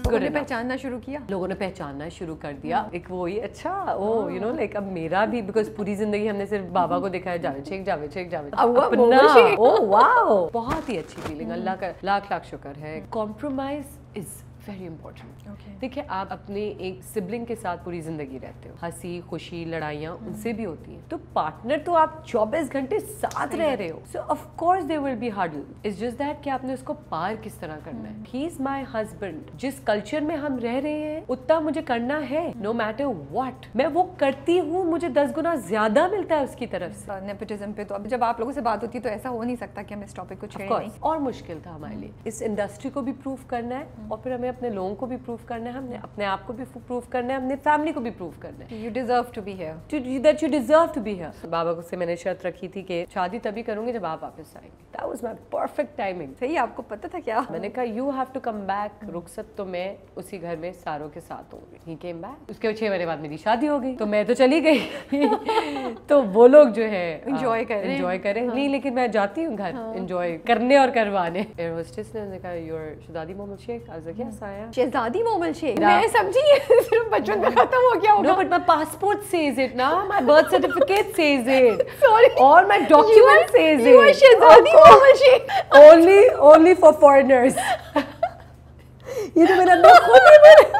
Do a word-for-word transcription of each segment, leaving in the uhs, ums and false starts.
लोगों ने पहचानना शुरू किया लोगों ने पहचानना शुरू कर दिया एक वो ही अच्छा ओ यू नो लाइक अब मेरा भी बिकॉज पूरी जिंदगी हमने सिर्फ बाबा को देखा है जावेद शेख जावेद शेख जावेद अपना ओ वाओ बहुत ही अच्छी फीलिंग अल्लाह का लाख लाख शुक्र है कॉम्प्रोमाइज इज वेरी इंपॉर्टेंट देखिए आप अपने एक सिबलिंग के साथ पूरी जिंदगी रहते हो हंसी खुशी लड़ाइयाँ उनसे भी होती हैं तो पार्टनर तो आप चौबीस घंटे साथ रह रहे हो so of course there will be hurdle it's just that कि आपने उसको पार किस तरह करना है ही इज माय हस्बैंड जिस कल्चर में हम रह रहे हैं उतना मुझे करना है नो मैटर व्हाट मैं वो करती हूँ मुझे दस गुना ज्यादा मिलता है उसकी तरफ से नेपोटिज्म पे तो अब जब आप लोगों से बात होती है तो ऐसा हो नहीं सकता कि हम इस टॉपिक को छेड़ें नहीं और मुश्किल था हमारे लिए इस इंडस्ट्री को भी प्रूव करना है और फिर हमें अपने लोगों को भी प्रूव करना है हमने अपने आप को भी प्रूव करना है अपने फैमिली को भी प्रूव करना है you deserve to be here that you deserve to be here बाबा को से मैंने शर्त रखी थी कि शादी तभी करूंगी जब आप वापस आएंगे that was my perfect timing सही आपको पता था क्या मैंने कहा you have to come back रुखसत तो मैं उसी घर में सारों के साथ होंगी ही केम बैक उसके छह महीने बाद मेरी शादी हो गई तो मैं तो चली गई तो वो लोग जो है एंजॉय करें एंजॉय करें नहीं लेकिन मैं जाती हूँ घर एंजॉय करने और करवाने एयर होस्टेस ने कहा your Shahzadi Mohammad Sheikh I was like yes I am Shahzadi Mohammad Sheikh मैं समझी सिर्फ बचपन में खत्म हो गया होगा no but my passport says it ना my birth certificate says it sorry और my document says it you are Shahzadi Mohammad Sheikh only only for foreigners ये तो मेरा नाम खुद ही बना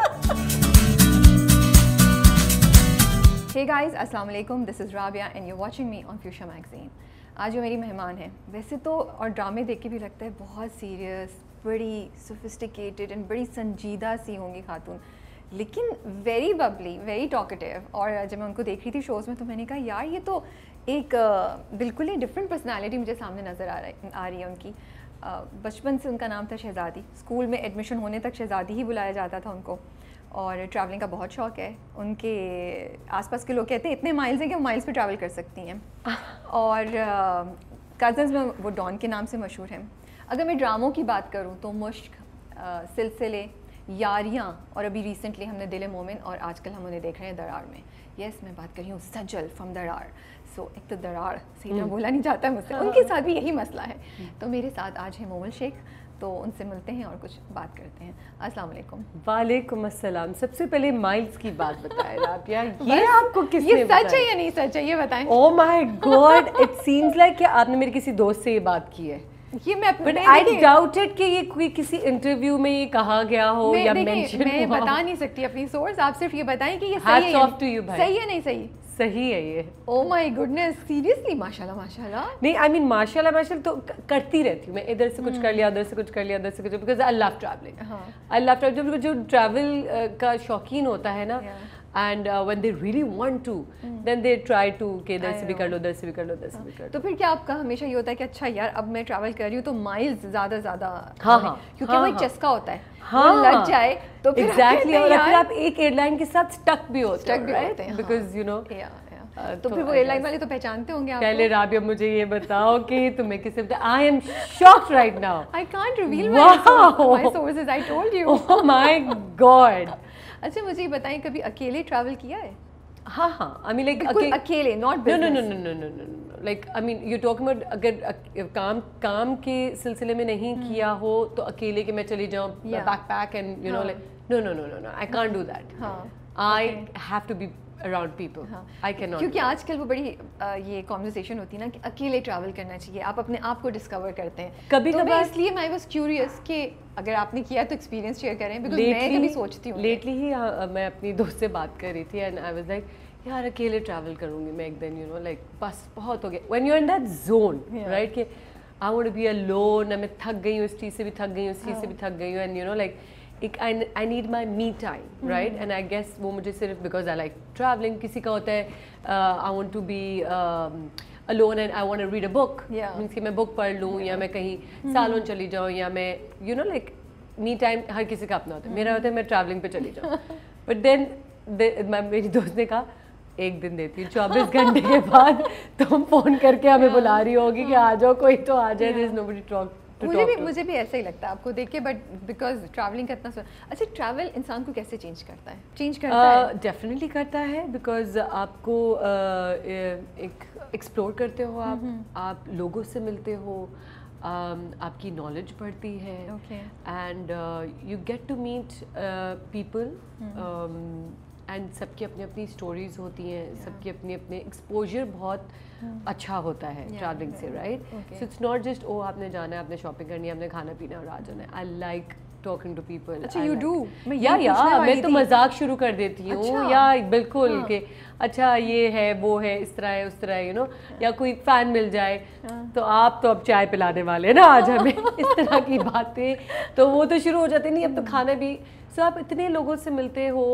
हे गाइस अस्सलाम वालेकुम this is Rabia and you watching me on Future Magazine आज जो मेरी मेहमान है वैसे तो और ड्रामे देख के भी लगता है बहुत सीरियस बड़ी सोफिस्टिकेटेड एंड बड़ी संजीदा सी होंगी खातून लेकिन वेरी बबली वेरी टॉकेटिव और जब मैं उनको देख रही थी शोज़ में तो मैंने कहा यार ये तो एक बिल्कुल ही डिफरेंट पर्सनालिटी मुझे सामने नज़र आ रही आ रही है उनकी बचपन से उनका नाम था शहज़ादी स्कूल में एडमिशन होने तक शहज़ादी ही बुलाया जाता था उनको और ट्रैवलिंग का बहुत शौक़ है उनके आसपास के लोग कहते हैं इतने माइल्स हैं कि वो माइल्स पे ट्रैवल कर सकती हैं और कज़न्स में वो डॉन के नाम से मशहूर हैं अगर मैं ड्रामों की बात करूं तो मुश्क सिलसिले यारियां और अभी रिसेंटली हमने दिल मोमिन और आजकल हम उन्हें देख रहे हैं दरार में यस मैं बात कर रही हूँ सजल फ्रॉम दरार सो एक तो दरार सही तरह बोला नहीं जाता है मुझसे उनके साथ भी यही मसला है तो मेरे साथ आज है मोमल शेख तो उनसे मिलते हैं और कुछ बात करते हैं अस्सलाम वालेकुम वालेकुम अस्सलाम सबसे पहले माइल्स की बात बताएं आप यार ये आपको किसने ये सच है या नहीं सच है ये बताएं oh my God it seems like कि आपने मेरे किसी दोस्त से ये बात की है ये मैं बट आई डाउटेड कि ये कोई किसी इंटरव्यू में ये कहा गया हो या मेंशन मैं हुआ बता नहीं सकती अपनी सोर्स आप सिर्फ ये बताएं कि ये Hats सही है off to you, भाई। सही है नहीं सही सही है ये ओह माय गुडनेस सीरियसली माशाल्लाह माशाल्लाह नहीं आई मीन माशाल्लाह माशाल्लाह तो करती रहती हूँ मैं इधर से कुछ कर लिया उधर से कुछ कर लिया उधर से कुछ because I love travelling I love travelling जो ट्रैवल का शौकीन होता है ना and when they really want to then they try to कि इधर से भी कर लो उधर से भी कर लो उधर से भी कर लो तो फिर क्या आपका हमेशा ये होता है कि अच्छा यार अब मैं ट्रैवल कर रही हूँ तो माइल्स ज़्यादा ज़्यादा हाँ हाँ क्योंकि हाँ, वो एक हाँ, चस्का होता है हाँ, वो लग जाए तो फिर एग्जैक्टली और फिर आप एक एयरलाइन के साथ स्टक भी होते स्टक भी होते हैं बिकॉज यू नो तो फिर वो एयरलाइन वाले तो पहचानते होंगे आपको पहले राबिया मुझे ये बताओ कि तुम्हें किसे I am shocked right now I can't reveal my sources I told you oh my God अच्छा मुझे ये बताएं कभी अकेले ट्रैवल किया है हाँ हाँ आई मीन लाइक अकेले not no no no no no no no like I mean you talking about अगर काम काम के सिलसिले में नहीं किया हो तो अकेले कि मैं चली जाऊँ backpack and you know like no no no no no I can't do that I have to be around people I can not क्योंकि आजकल वो बड़ी आ, ये कॉन्वर्सेशन होती है ना कि अकेले ट्रैवल करना चाहिए आप अपने आप को डिस्कवर करते हैं कभी तो कभार इसलिए मैं वाज क्यूरियस कि अगर आपने किया तो एक्सपीरियंस शेयर करें बिकॉज़ मैं कभी सोचती हूँ लेटली ही मैं अपनी दोस्त से बात कर रही थी एंड आई वाज लाइक यार अकेले ट्रैवल करूँगी मैं एक दिन यू नो लाइक बस बहुत हो गया when you are in that zone right कि I want to be alone मैं थक गई हूँ इस चीज़ से भी थक गई हूँ इस चीज़ से भी थक गई हूँ एंड यू नो लाइक एक I need my me time right and I guess वो मुझे सिर्फ बिकॉज आई लाइक ट्रैवलिंग किसी का होता है I want to be alone and I want to read a book means कि मैं बुक पढ़ लूँ या मैं कहीं सालों चली जाऊँ या मैं you know like me time हर किसी का अपना होता है मेरा होता है मैं ट्रैवलिंग पे चली जाऊँ बट देन मेरी दोस्त ने कहा एक दिन देती हूँ चौबीस घंटे के बाद तुम फोन करके हमें बुला रही होगी कि आ जाओ कोई तो आ जाए दिस नोबडी टॉक मुझे भी मुझे भी ऐसा ही लगता है आपको देख के बट बिकॉज ट्रैवलिंग करना अच्छा ट्रैवल इंसान को कैसे चेंज करता है चेंज करता uh, है डेफिनेटली करता है बिकॉज आपको uh, एक एक्सप्लोर करते हो आप आप लोगों से मिलते हो آپ کی نالج بڑھتی ہے, and you get to meet people, and سب کی اپنی اپنی اسٹوریز ہوتی ہیں, سب کی اپنی اپنے ایکسپوجر بہت اچھا ہوتا ہے ٹریولنگ سے, right. So it's not just او آپ نے جانا ہے, آپ نے شاپنگ کرنی ہے, آپ نے کھانا پینا اور آ جانا ہے. I like talking to people. اچھا you do. یا یا میں تو مذاق شروع کر دیتی ہوں, یا بالکل کہ اچھا یہ ہے وہ ہے اس طرح ہے اس طرح ہے, یو نو, یا کوئی فین مل جائے تو آپ تو اب چائے پلانے والے نا آج ہمیں, اس طرح کی باتیں تو وہ تو شروع ہو جاتی. نہیں اب تو کھانا بھی, سو آپ اتنے لوگوں سے ملتے ہو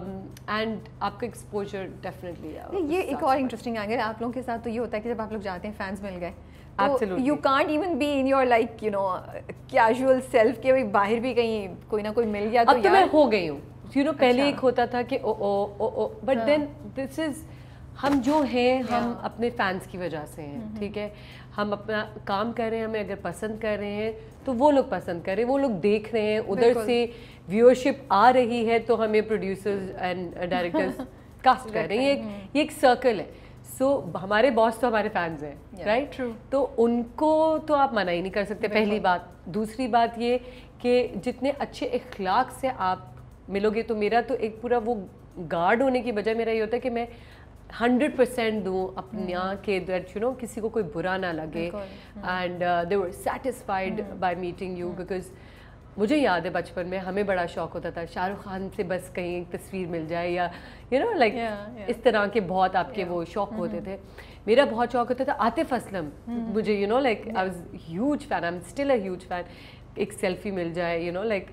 اینڈ آپ کا ایکسپوجر ڈیفینیٹلی. یہ ایک اور انٹرسٹنگ اینگل آپ لوگوں کے ساتھ تو یہ ہوتا ہے کہ جب آپ لوگ جاتے ہیں فینس مل گئے, you can't even be in your like you know casual self کہ باہر بھی کہیں کوئی نہ کوئی مل گیا تو. اب تو میں ہو گئی ہوں, یو نو, پہلے ایک ہوتا تھا کہ او او او او, بٹ دین دس از, ہم جو ہیں ہم اپنے فینس کی وجہ سے ہیں, ٹھیک ہے, ہم اپنا کام کر رہے ہیں, ہمیں اگر پسند کر رہے ہیں تو وہ لوگ پسند کر رہے ہیں, وہ لوگ دیکھ رہے ہیں, ادھر سے ویورشپ آ رہی ہے تو ہمیں پروڈیوسرز اینڈ ڈائریکٹرز کاسٹ کر رہے ہیں. یہ ایک سرکل ہے. سو ہمارے باس تو ہمارے فینز ہیں, رائٹ, تو ان کو تو آپ منع ہی نہیں کر سکتے, پہلی بات. دوسری بات یہ کہ جتنے اچھے اخلاق سے آپ ملو گے, تو میرا تو ایک پورا وہ گارڈ ہونے کی بجائے میرا یہ ہوتا ہے کہ میں ہنڈریڈ پرسینٹ دوں اپنا کہ دیٹ یو نو کسی کو کوئی برا نہ لگے, and they were satisfied by meeting you. Because مجھے یاد ہے بچپن میں ہمیں بڑا شوق ہوتا تھا شاہ رخ خان سے بس کہیں ایک تصویر مل جائے, یا یو نو لائک اس طرح کے بہت آپ کے وہ شوق ہوتے تھے. میرا بہت شوق ہوتا تھا عاطف اسلم, مجھے you know like I was huge fan, I am still a huge fan. ایک سیلفی مل جائے, یو نو لائک,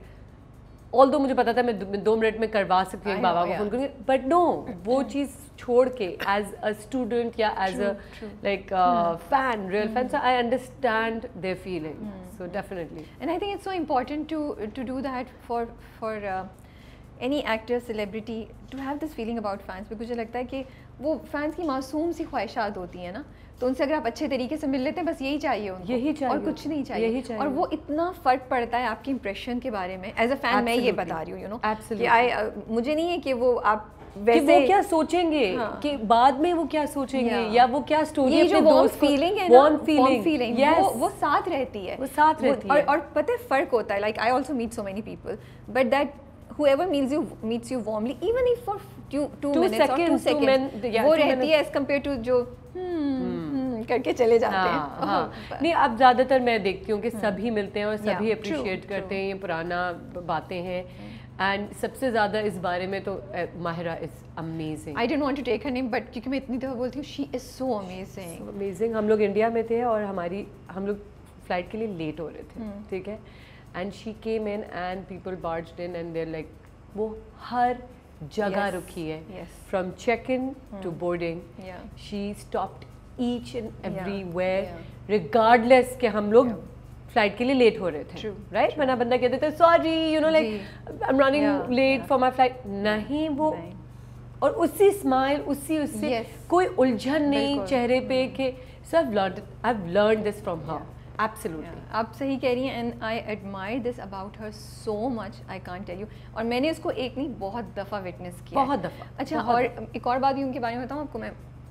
آل دو مجھے پتا تھا میں دو منٹ میں کروا سکتی ہوں بابا کو فون کروں گی, بٹ نو, وہ چیز چھوڑ کے ایز اے اسٹوڈنٹ یا as a like fan, real fan, so I understand their feeling. So definitely. And I think it's so important to to do that for for uh, any actor, celebrity to have this feeling about fans, because مجھے لگتا ہے کہ وہ fans کی معصوم سی خواہشات ہوتی ہیں نا, تو ان سے اگر آپ اچھے طریقے سے مل لیتے ہیں بس یہی چاہیے ان کو, یہی چاہیے اور کچھ نہیں چاہیے. اور وہ اتنا فرق پڑتا ہے آپ کی امپریشن کے بارے میں. ایز اے فین میں یہ بتا رہی ہوں, یو نو, کہ مجھے نہیں ہے کہ وہ آپ ویسے وہ کیا سوچیں گے, کہ بعد میں وہ کیا سوچیں گے, یا وہ کیا اسٹوری اپنے دوست فیلنگ ہے نا, فیلنگ وہ ساتھ رہتی ہے, وہ ساتھ رہتی ہے. اور پتہ ہے فرق ہوتا ہے, like I also meet so many people, but that whoever meets you meets you warmly even if for two two minutes or two seconds, وہ رہتی ہے as compared to جو کر کے چلے جاتے ہیں. ہاں نہیں, اب زیادہ تر میں دیکھتی ہوں کہ سبھی ملتے ہیں اور سبھی اپریشیٹ کرتے ہیں, یہ پرانا باتیں ہیں. اینڈ سب سے زیادہ اس بارے میں تو Mahira is amazing. I don't want to take her name, but کیونکہ میں اتنی دفعہ بولتی ہوں شی از سو امیزنگ امیزنگ. ہم لوگ انڈیا میں تھے اور ہماری ہم لوگ فلائٹ کے لیے لیٹ ہو رہے تھے, ٹھیک ہے, and she came in and people barged in and there like, وہ ہر جگہ رکی ہے, from check in to boarding, she stopped each and everywhere regardless کہ ہم لوگ فلائٹ کے لیے لیٹ ہو رہے تھے, رائٹ. ورنہ بندہ کہتے تھے sorry you know like I am running late for my flight, نہیں, وہ اور اسی اسمائل, اسی اس سے کوئی الجھن نہیں چہرے پہ کہ so I learned I have learned this from her. Absolutely. آپ صحیح کہہ رہی ہیں, and I admire this about her so much, I can't tell you. اور میں نے اس کو ایک نہیں بہت دفعہ وٹنس کیا, بہت دفعہ. اچھا, اور ایک اور بات بھی ان کے بارے میں بتاؤں آپ کو, میں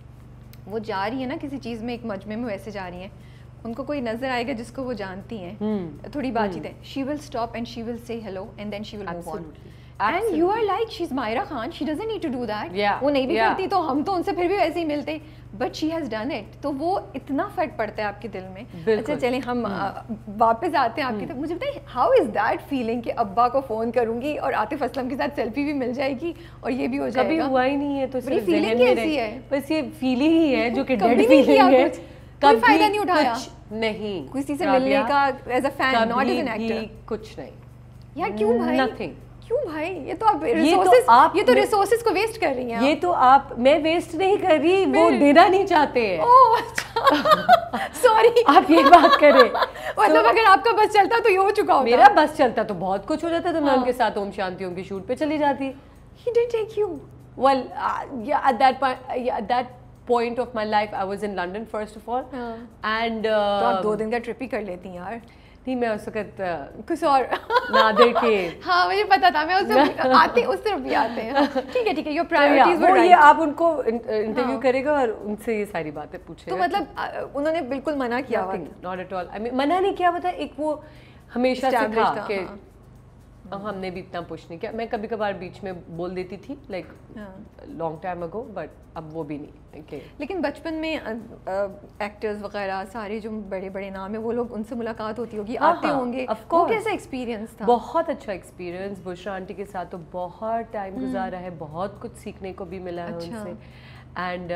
وہ جا رہی ہے نا کسی چیز میں, ایک مجمع میں ویسے جا رہی ہیں, ان کو کوئی نظر آئے گا جس کو وہ جانتی ہیں, تھوڑی بات چیت ہے, شی will stop and she will say hello and then she will move on. And you are like she is Mahira Khan, she doesn't need to do that. وہ نہیں بھی کرتی تو ہم تو ان سے پھر بھی ویسے ہی ملتے, but she has done it. تو وہ اتنا فرق پڑتا ہے آپ کے دل میں. اچھا چلیں ہم واپس آتے ہیں آپ کی طرف. مجھے بتائیں ہاؤ از دیٹ فیلنگ کہ ابا کو فون کروں گی اور عاطف اسلم کے ساتھ سیلفی بھی مل جائے گی اور یہ بھی ہو جائے گا. کبھی ہوا ہی نہیں ہے تو صرف فیلنگ کیسی ہے, بس یہ فیلنگ ہی ہے جو کہ ڈیڈ فیلنگ ہے. کوئی فائدہ نہیں اٹھایا نہیں کسی سے ملنے کا as a fan, not as an actor, کچھ نہیں یار. کیوں بھائی, نتھنگ, کیوں بھائی, یہ تو آپ ریسورسز, یہ تو ریسورسز کو ویسٹ کر رہی ہیں. یہ تو آپ, میں ویسٹ نہیں کر رہی, وہ دینا نہیں چاہتے ہیں. اوہ اچھا, سوری, آپ یہ بات کریں. مطلب اگر آپ کا بس چلتا تو یہ ہو چکا ہوتا. میرا بس چلتا تو بہت کچھ ہو جاتا, تو میں ان کے ساتھ اوم شانتی اوم کی شوٹ پہ چلی جاتی. He didn't take you. Well, uh, yeah, at that point, uh, yeah, at that point of my life, I was in London first of all, and تو آپ دو دن کا ٹرپ ہی کر لیتی ہیں یار. نہیں میں اس وقت کچھ اور نادر کے ہاں مجھے پتا تھا میں اس آتے اس طرف بھی آتے ہیں ٹھیک ہے ٹھیک ہے یور پرائورٹیز وہ یہ آپ ان کو انٹرویو کرے گا اور ان سے یہ ساری باتیں پوچھے تو مطلب انہوں نے بالکل منع کیا ہوا ناٹ ایٹ آل آئی مین منع نہیں کیا ہوا تھا ایک وہ ہمیشہ سے تھا کہ ہم نے بھی اتنا پوچھ نہیں کیا میں کبھی کبھار بیچ میں بول دیتی تھی like long time ago but اب وہ بھی نہیں. لیکن بچپن میں ایکٹرز وغیرہ سارے جو بڑے بڑے نام ہیں وہ لوگ ان سے ملاقات ہوتی ہوگی آتے ہوں گے وہ کیسا ایکسپیرینس تھا؟ بہت اچھا ایکسپیرینس. بشرا آنٹی کے ساتھ تو بہت ٹائم گزارا ہے بہت کچھ سیکھنے کو بھی ملا ہے ان سے and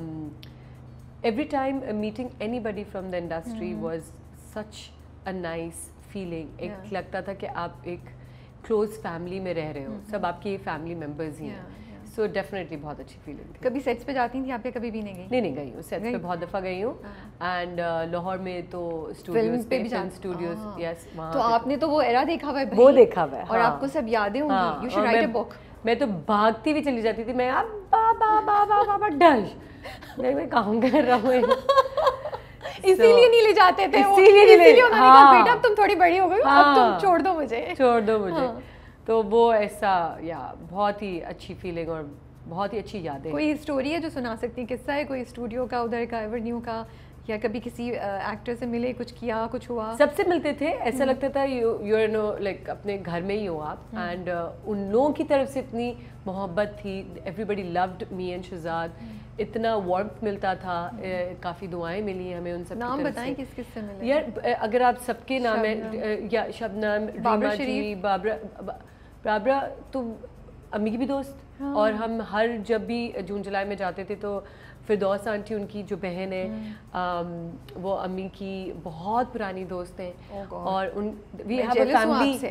every time meeting anybody from the industry was such a nice feeling. ایک لگتا تھا کہ آپ ایک کلوز فیملی میں رہ رہے ہو سب آپ کی فیملی ممبرز ہی ہیں سو ڈیفینیٹلی بہت اچھی فیلنگ تھی. کبھی سیٹس پہ جاتی تھیں آپ یا کبھی بھی نہیں گئی؟ نہیں نہیں گئی ہوں سیٹس پہ بہت دفعہ گئی ہوں اینڈ لاہور میں تو اسٹوڈیوز پہ بھی اسٹوڈیوز یس وہاں تو آپ نے تو وہ ایرا دیکھا ہوا ہے وہ دیکھا ہوا ہے اور آپ کو سب یادیں ہوں گی. You should write a book. میں تو بھاگتی ہوئی چلی جاتی تھی میں ابا بابا بابا بابا ڈش میں کام کر رہا ہوں اسی لیے نہیں لے جاتے تھے اسی لیے بیٹا اب تم تھوڑی بڑی ہو گئی اب تم چھوڑ دو مجھے چھوڑ دو مجھے. تو وہ ایسا یا بہت ہی اچھی فیلنگ اور بہت ہی اچھی یادیں. کوئی اسٹوری ہے جو سنا سکتی ہیں قصہ ہے کوئی اسٹوڈیو کا ادھر کا ایورنیو کا یا کبھی کسی ایکٹر سے ملے کچھ کیا کچھ ہوا؟ سب سے ملتے تھے ایسا لگتا تھا یو نو لائک اپنے گھر میں ہی ہو آپ اینڈ ان لوگوں کی طرف سے اتنی محبت تھی. Everybody loved me and Shahzad. اتنا وارمتھ ملتا تھا. کافی دعائیں ملی ہمیں ان سب. نام بتائیں کس کس سے ملے یار اگر آپ سب کے نام ہیں یا شبنم ریما جی بابرا بابرا تو امی کی بھی دوست اور ہم ہر جب بھی جون جولائی میں جاتے تھے تو فردوس آنٹی ان کی جو بہن ہے وہ امی کی بہت پرانی دوست ہیں اور ان we have a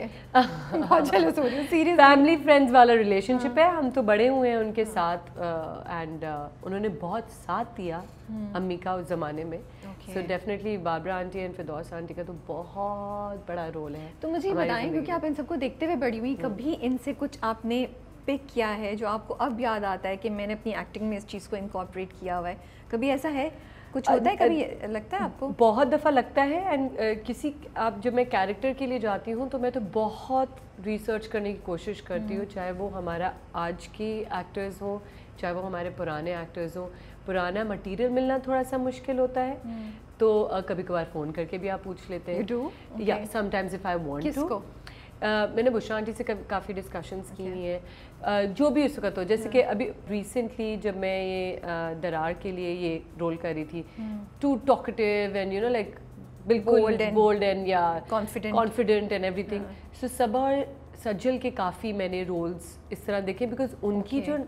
family family friends والا ریلیشن شپ ہے. ہم تو بڑے ہوئے ہیں ان کے ساتھ اینڈ انہوں نے بہت ساتھ دیا امی کا اس زمانے میں. So definitely Babra aunty and Firdous aunty کا تو بہت بڑا رول ہے. تو مجھے یہ بتائیں کیونکہ آپ ان سب کو دیکھتے ہوئے بڑی ہوئی کبھی ان سے کچھ آپ نے پک کیا ہے جو آپ کو اب یاد آتا ہے کہ میں نے اپنی ایکٹنگ میں اس چیز کو انکارپوریٹ کیا ہوا ہے؟ کبھی ایسا ہے کچھ ہوتا ہے کبھی لگتا ہے آپ کو؟ بہت دفعہ لگتا ہے اینڈ کسی آپ جب میں کیریکٹر کے لیے جاتی ہوں تو میں تو بہت ریسرچ کرنے کی کوشش کرتی ہوں چاہے وہ ہمارا آج کی ایکٹرز ہوں چاہے وہ ہمارے پرانے ایکٹرز ہوں. پرانا مٹیریل ملنا تھوڑا سا مشکل ہوتا ہے تو کبھی کبھار فون کر کے بھی آپ پوچھ لیتے ہیں یا sometimes if I want to. میں نے بشرا آنٹی سے کافی ڈسکشنس کی ہوئی ہیں جو بھی اس وقت ہو. جیسے کہ ابھی ریسنٹلی جب میں یہ درار کے لیے یہ رول کر رہی تھی too talkative and you know like بالکل بولڈ اینڈ یا confident and everything. So Saba اور سجل کے کافی میں نے رولس اس طرح دیکھے بیکاز ان کی جو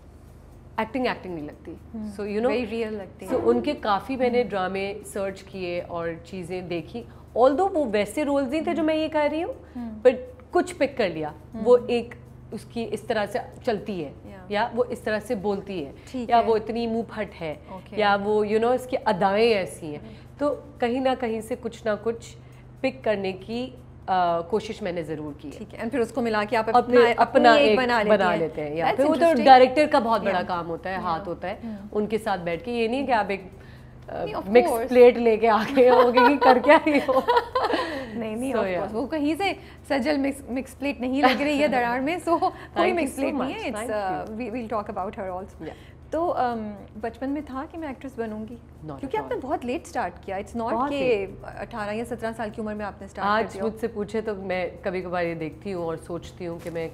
ایکٹنگ ایکٹنگ نہیں لگتی سو یو نو ریئل لگتی. سو ان کے کافی میں نے ڈرامے سرچ کیے اور چیزیں دیکھی. آل دو وہ ویسے رولز نہیں تھے جو میں یہ کہہ رہی ہوں بٹ کچھ پک کر لیا. وہ ایک اس کی اس طرح سے چلتی ہے یا وہ اس طرح سے بولتی ہے یا وہ اتنی منہ پھٹ ہے یا وہ یو نو اس کی ادائیں ایسی ہیں. تو کہیں نہ کہیں سے کچھ نہ کچھ پک کرنے کی کوشش میں نے ضرور کی. ٹھیک ہے پھر اس کو ملا کے آپ اپنا ایک بنا لیتے ہیں. یا پھر وہ تو ڈائریکٹر کا بہت بڑا کام ہوتا ہے ہاتھ ہوتا ہے ان کے ساتھ بیٹھ کے. یہ نہیں کہ آپ ایک مکس پلیٹ لے کے آگے ہوگی کر کیا رہی ہو. نہیں نہیں وہ کہیں سے سجل مکس پلیٹ نہیں لگ رہی ہے درار میں سو کوئی مکس پلیٹ نہیں ہے. It's we will talk about her also. تو بچپن میں تھا کہ میں ایکٹریس بنوں گی کیونکہ آپ نے بہت لیٹ اسٹارٹ کیا. اٹس ناٹ کہ اٹھارہ یا سترہ سال کی عمر میں آپ نے اسٹارٹ کیا. آج مجھ سے پوچھے تو میں کبھی کبھار یہ دیکھتی ہوں اور سوچتی ہوں کہ میں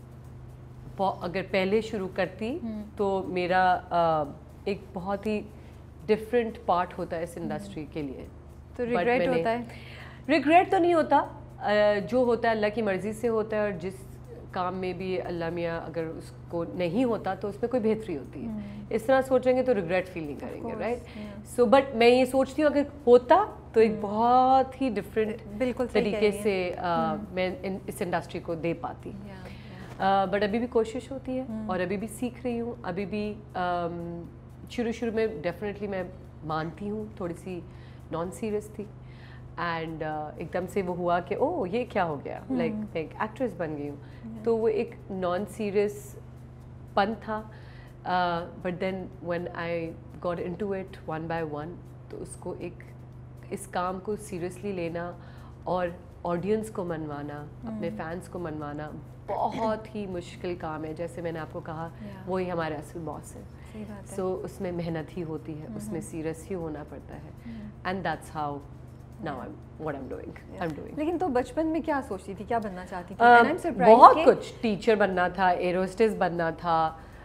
اگر پہلے شروع کرتی تو میرا ایک بہت ہی ڈفرینٹ پارٹ ہوتا ہے اس انڈسٹری کے لیے. تو ریگریٹ ہوتا ہے؟ ریگریٹ تو نہیں ہوتا. جو ہوتا ہے اللہ کی مرضی سے ہوتا ہے اور جس کام میں بھی اللہ میاں اگر اس کو نہیں ہوتا تو اس میں کوئی بہتری ہوتی ہے. اس طرح سوچیں گے تو ریگریٹ فیل نہیں کریں گے رائٹ. سو بٹ میں یہ سوچتی ہوں اگر ہوتا تو ایک بہت ہی ڈفرینٹ بالکل طریقے سے میں اس انڈسٹری کو دے پاتی. بٹ ابھی بھی کوشش ہوتی ہے اور ابھی بھی سیکھ رہی ہوں. ابھی بھی شروع شروع میں ڈیفینیٹلی میں مانتی ہوں تھوڑی سی نان سیریس تھی اینڈ ایک دم سے وہ ہوا کہ او یہ کیا ہو گیا لائک میں ایک ایکٹریس بن گئی ہوں. تو وہ ایک نان سیریس پن تھا but then when I got into it one by one تو اس کو ایک اس کام کو سیریسلی لینا اور آڈینس کو منوانا, اپنے فینس کو منوانا بہت ہی مشکل کام ہے. جیسے میں نے آپ کو کہا وہی ہمارے اصل باس ہے, سو اس میں محنت ہی ہوتی ہے, اس میں سیریس ہی ہونا پڑتا ہے. And that's how now I'm what I'm doing I'm doing. لیکن تو بچپن میں کیا سوچتی تھی, کیا بننا چاہتی تھی؟ And I'm surprised بہت کچھ, ٹیچر بننا تھا, ایروسٹس بننا تھا,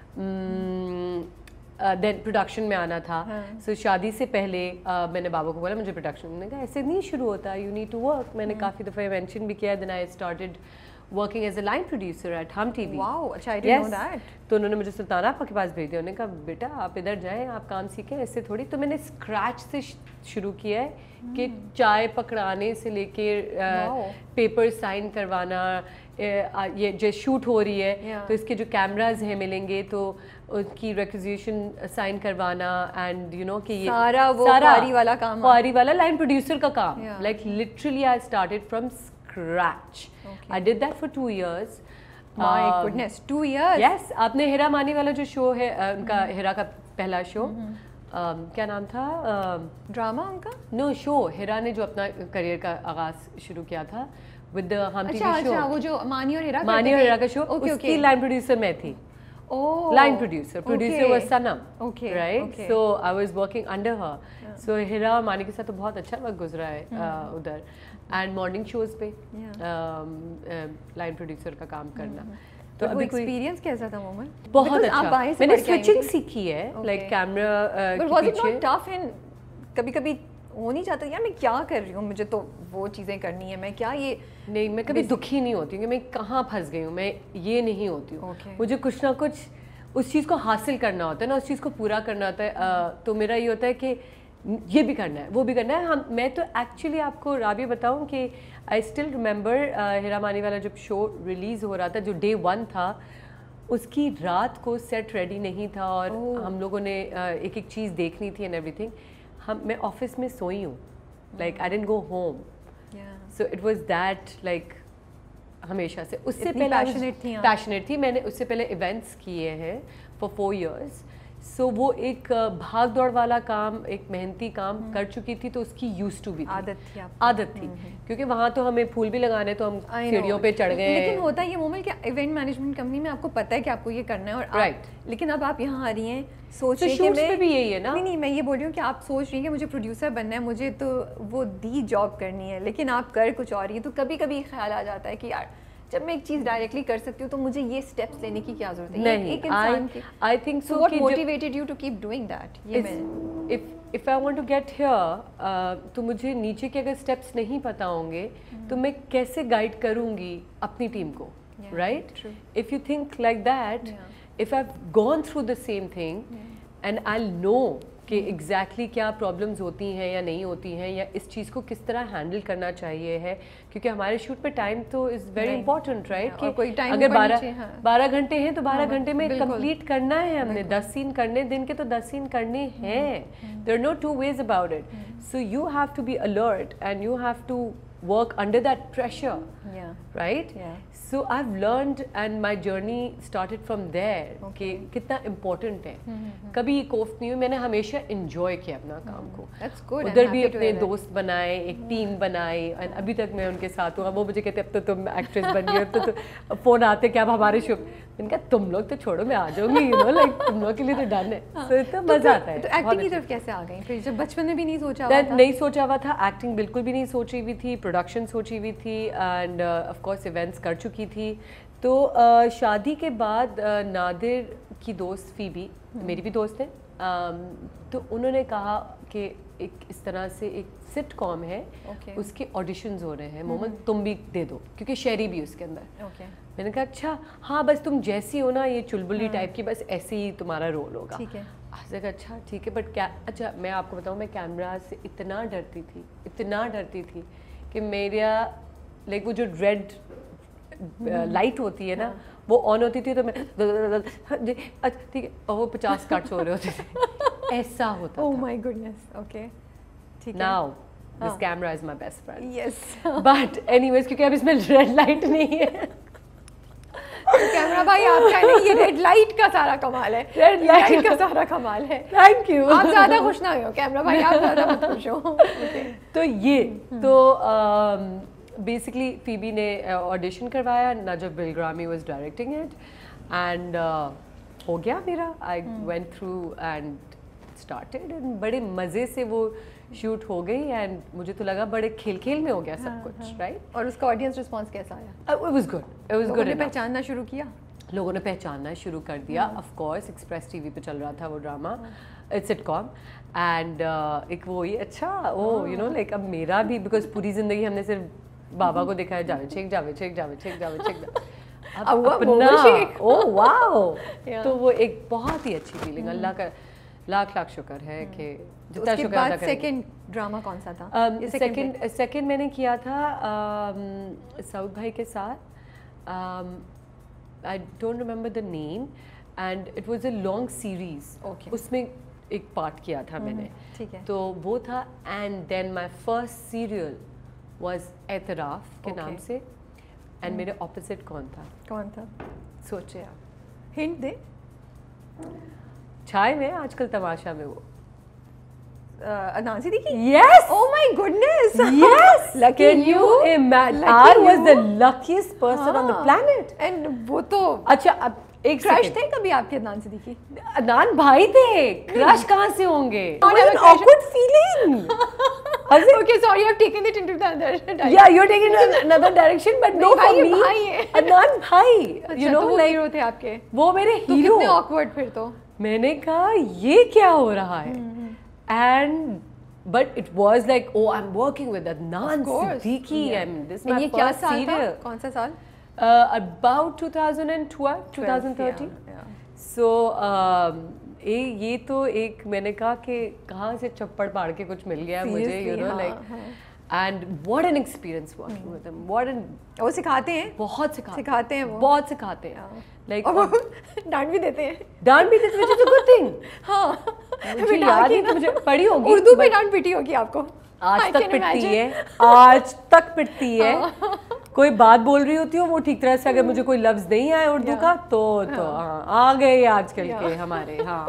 دین پروڈکشن میں آنا تھا. سو شادی سے پہلے میں نے بابا کو بولا مجھے پروڈکشن, میں نے کہا ایسے نہیں شروع ہوتا, یو نیڈ ٹو ورک. میں نے کافی دفعہ مینشن بھی کیا. Then I started working as a line producer at Hum T V. Wow, اچھا, I didn't know that. تو انہوں نے مجھے سلطان آپا کے پاس بھیج دیا. انہوں نے کہا بیٹا آپ ادھر جائیں, آپ کام سیکھیں, ایسے تھوڑی. تو میں نے اسکریچ سے شروع کیا ہے کہ چائے پکڑانے سے لے کے پیپر سائن کروانا, یہ جو شوٹ ہو رہی ہے تو اس کے جو کیمراز ہیں ملیں گے تو ان کی ریکوزیشن سائن کروانا, اینڈ یو نو کہ یہ سارا وہ فواری والا کام, فواری والا لائن پروڈیوسر کا کام. Like literally I started from scratch. I did that for two years. My goodness, two years. Yes, آپ نے ہیرا مانی والا جو شو ہے ان کا, ہیرا کا پہلا شو کیا نام تھا, ڈراما ان کا؟ نو شو, ہیرا نے جو اپنا کریئر کا آغاز شروع کیا تھا ود دا ہم ٹی وی شو. اچھا, وہ جو مانی اور ہیرا, مانی اور ہیرا کا شو, اس کی لائن پروڈیوسر میں تھی. Line producer, producer was Sanam, right. So I was working under her. So Hira اور مانی کے ساتھ تو بہت اچھا وقت گزرا ہے ادھر, اینڈ مارننگ شوز پہ لائن پروڈیوسر کا کام کرنا. تو ابھی ایکسپیرینس کیسا تھا مومن؟ بہت اچھا. میں نے سوئچنگ سیکھی ہے, لائک کیمرا کے پیچھے. کبھی کبھی وہ نہیں چاہتا یار میں کیا کر رہی ہوں, مجھے تو وہ چیزیں کرنی ہے, میں کیا یہ نہیں, میں کبھی دکھی نہیں ہوتی ہوں کہ میں کہاں پھنس گئی ہوں, میں یہ نہیں ہوتی ہوں. مجھے کچھ نہ کچھ اس چیز کو حاصل کرنا ہوتا ہے نا, اس چیز کو پورا کرنا ہوتا ہے. تو میرا یہ ہوتا ہے کہ یہ بھی کرنا ہے, وہ بھی کرنا ہے. ہم میں تو ایکچولی آپ کو رابعہ بتاؤں کہ آئی اسٹل ریمبر ہیرا مانی والا جب شو ریلیز ہو رہا تھا, جو ڈے ون تھا, اس کی رات کو سیٹ ریڈی نہیں تھا اور ہم لوگوں نے ایک ایک چیز دیکھنی تھی اینڈ ایوری تھنگ. ہم میں آفس میں سوئی ہوں, like I didn't go home. So it was that like ہمیشہ سے. اس سے پہلے پیشنیٹ تھی. میں نے اس سے پہلے ایونٹس کیے ہیں فار فور ایئرس. سو وہ ایک بھاگ دوڑ والا کام, ایک محنتی کام کر چکی تھی, تو اس کی یوز ٹو بھی عادت تھی عادت تھی کیونکہ وہاں تو ہمیں پھول بھی لگانے, تو ہم سیڑھیوں پہ چڑھ گئے. لیکن ہوتا یہ مومنٹ کہ ایونٹ مینجمنٹ کمپنی میں آپ کو پتہ ہے کہ آپ کو یہ کرنا ہے, اور رائٹ, لیکن اب آپ یہاں آ رہی ہیں سوچ رہی ہیں کہ بھی یہی ہے نا. نہیں نہیں, میں یہ بول رہی ہوں کہ آپ سوچ رہی ہیں کہ مجھے پروڈیوسر بننا ہے, مجھے تو وہ دی جاب کرنی ہے, لیکن آپ کر کچھ اور رہی ہیں. تو کبھی کبھی خیال آ جاتا ہے کہ یار جب میں ایک چیز ڈائریکٹلی کر سکتی ہوں تو مجھے یہ اسٹیپس لینے کی کیا ضرورت ہے. ایک انسان کی I think so what motivated you to keep doing that. یہ میں if if I want to get here, تو مجھے نیچے کے اگر اسٹیپس نہیں پتہ ہوں گے تو میں کیسے گائڈ کروں گی اپنی ٹیم کو, right. If you think like that, if I have gone through the same thing and I know کہ ایگزیکٹلی کیا پرابلمز ہوتی ہیں یا نہیں ہوتی ہیں, یا اس چیز کو کس طرح ہینڈل کرنا چاہیے ہے, کیونکہ ہمارے شوٹ پہ ٹائم تو از ویری امپورٹنٹ, رائٹ. کہ اگر بارہ بارہ گھنٹے ہیں تو بارہ گھنٹے میں کمپلیٹ کرنا ہے ہم نے. دس سین کرنے, دن کے تو دس سین کرنے ہیں. There are no two ways about it. So you have to be alert and you have to work under that pressure, yeah, right, yeah. So I've learned and my journey started from there کہ کتنا important ہے. کبھی کوفت نہیں ہوئی, میں نے ہمیشہ enjoy کیا اپنا کام کو. ادھر بھی اپنے دوست بنائے, ایک ٹیم بنائی, اور ابھی تک میں ان کے ساتھ ہوں. وہ مجھے کہتے اب تو تم ایکٹریس بن گئی, اب تو فون آتے کہ اب ہمارے شو. میں نے کہا تم لوگ تو چھوڑو, میں آ جاؤں گی, یو نو لائک تم لوگ کے لیے تو ڈن ہے. تو اتنا مزہ آتا ہے. تو ایکٹنگ کی طرف کیسے آ گئی پھر, جب بچپن میں بھی نہیں سوچا ہوا تھا؟ نہیں سوچا ہوا تھا, ایکٹنگ بالکل بھی نہیں سوچی ہوئی تھی, پروڈکشن سوچی ہوئی تھی, اینڈ آف کورس ایونٹس کر چکی تھی. تو شادی کے بعد نادر کی دوست فیبی, میری بھی دوست ہے, تو انہوں نے کہا کہ ایک اس طرح سے ایک سٹ کام ہے, اس کے آڈیشنز ہو رہے ہیں, مومن تم بھی دے دو, کیونکہ شہری بھی اس کے اندر. میں نے کہا اچھا ہاں, بس تم جیسی ہو نا, یہ چلبلی ٹائپ کی, بس ایسے ہی تمہارا رول ہوگا. میں نے کہا اچھا ٹھیک ہے, بٹ کیا اچھا میں آپ کو بتاؤں, میں کیمرہ سے اتنا ڈرتی تھی, اتنا ڈرتی تھی کہ میرا لائک وہ جو ریڈ لائٹ ہوتی ہے نا, وہ آن ہوتی تھی تو میں ٹھیک ہے, اور وہ پچاس کٹس ہو رہے ہوتے تھے, ایسا ہوتا. Oh my goodness, okay. Now this camera is my best friend. Yes. But anyways, کیونکہ اب اس میں ریڈ لائٹ نہیں ہے. کیمرہ بھائی آپ کا نہیں, یہ ریڈ لائٹ کا سارا کمال ہے, ریڈ لائٹ کا سارا کمال ہے. Thank you. آپ زیادہ خوش نہ ہو کیمرہ بھائی, آپ زیادہ مت خوش ہو. تو یہ تو basically Phoebe نے audition کروایا, Najib Bilgrami was directing it, and uh, ہو گیا میرا. I went through and started, and بڑے مزے سے وہ شوٹ ہو گئی, and مجھے تو لگا بڑے کھیل کھیل میں ہو گیا سب کچھ, رائٹ. اور اس کا آڈینس رسپانس کیسا آیا؟ It was good, it was good. پہچاننا شروع کیا, لوگوں نے پہچاننا شروع کر دیا. Of course Express T V پہ چل رہا تھا وہ ڈرامہ, سٹ کام, اینڈ ایک وہی اچھا او یو نو لائک اب میرا بھی, بیکاز پوری زندگی ہم نے صرف بابا کو دیکھا ہے, جاوید شیخ جاوید شیخ جاوید شیخ جاوید شیخ, اپنا او واو, تو وہ ایک بہت ہی اچھی فیلنگ. اللہ کا لاکھ لاکھ شکر ہے کہ جتنا شکر ادا کریں. سیکنڈ ڈرامہ کون سا تھا؟ سیکنڈ سیکنڈ میں نے کیا تھا سعود بھائی کے ساتھ, I don't remember the name, and it was a long series. Okay. اس میں ایک پارٹ کیا تھا میں نے, تو وہ تھا. and then my first serial was اعتراف کے نام سے, and میرے opposite کون تھا؟ کون تھا سوچے آپ, ہنٹ دے. چھائے میں آج کل تماشا میں وہ Adnan Siddiqui? Yes. Oh my goodness. Yes. Lucky Can you. you imagine? Lucky I was you. the luckiest person on the planet. And وہ تو اچھا اب ایک crush تھے کبھی آپ کے عدنان صدیقی؟ عدنان بھائی تھے, crush کہاں سے ہوں گے؟ Not It was an awkward feeling. Okay, sorry, I've taken it into the other direction. Yeah, you're taking it in another direction, but no for me. بھائی ہے. عدنان بھائی. You know, وہ like ہیرو تھے آپ کے. وہ میرے ہیرو. تو کتنے awkward پھر تو. میں نے کہا یہ کیا ہو رہا ہے, and but it was like, oh, I'm working with Adnan Siddiqui, and this is my first serial. کون سا سال؟ Uh, about twenty twelve, twenty thirteen. So یہ تو ایک میں نے کہا کہ کہاں سے چپڑ پاڑ کے کچھ مل گیا مجھے, you know, like, and what an experience working with them. What an وہ سکھاتے ہیں, بہت سکھاتے سکھاتے ہیں, وہ بہت سکھاتے ہیں, like ڈانٹ بھی دیتے ہیں. ڈانٹ بھی دیتے ہیں, which is a good thing. ہاں مجھے یاد نہیں, مجھے پڑھی ہوگی اردو میں ڈانٹ پیٹی ہوگی آپ کو. آج تک پٹتی ہے, آج تک پٹتی ہے. کوئی بات بول رہی ہوتی ہو وہ ٹھیک طرح سے, اگر مجھے کوئی لفظ نہیں آیا اردو کا تو تو ہاں آ گئے آج کل کے ہمارے. ہاں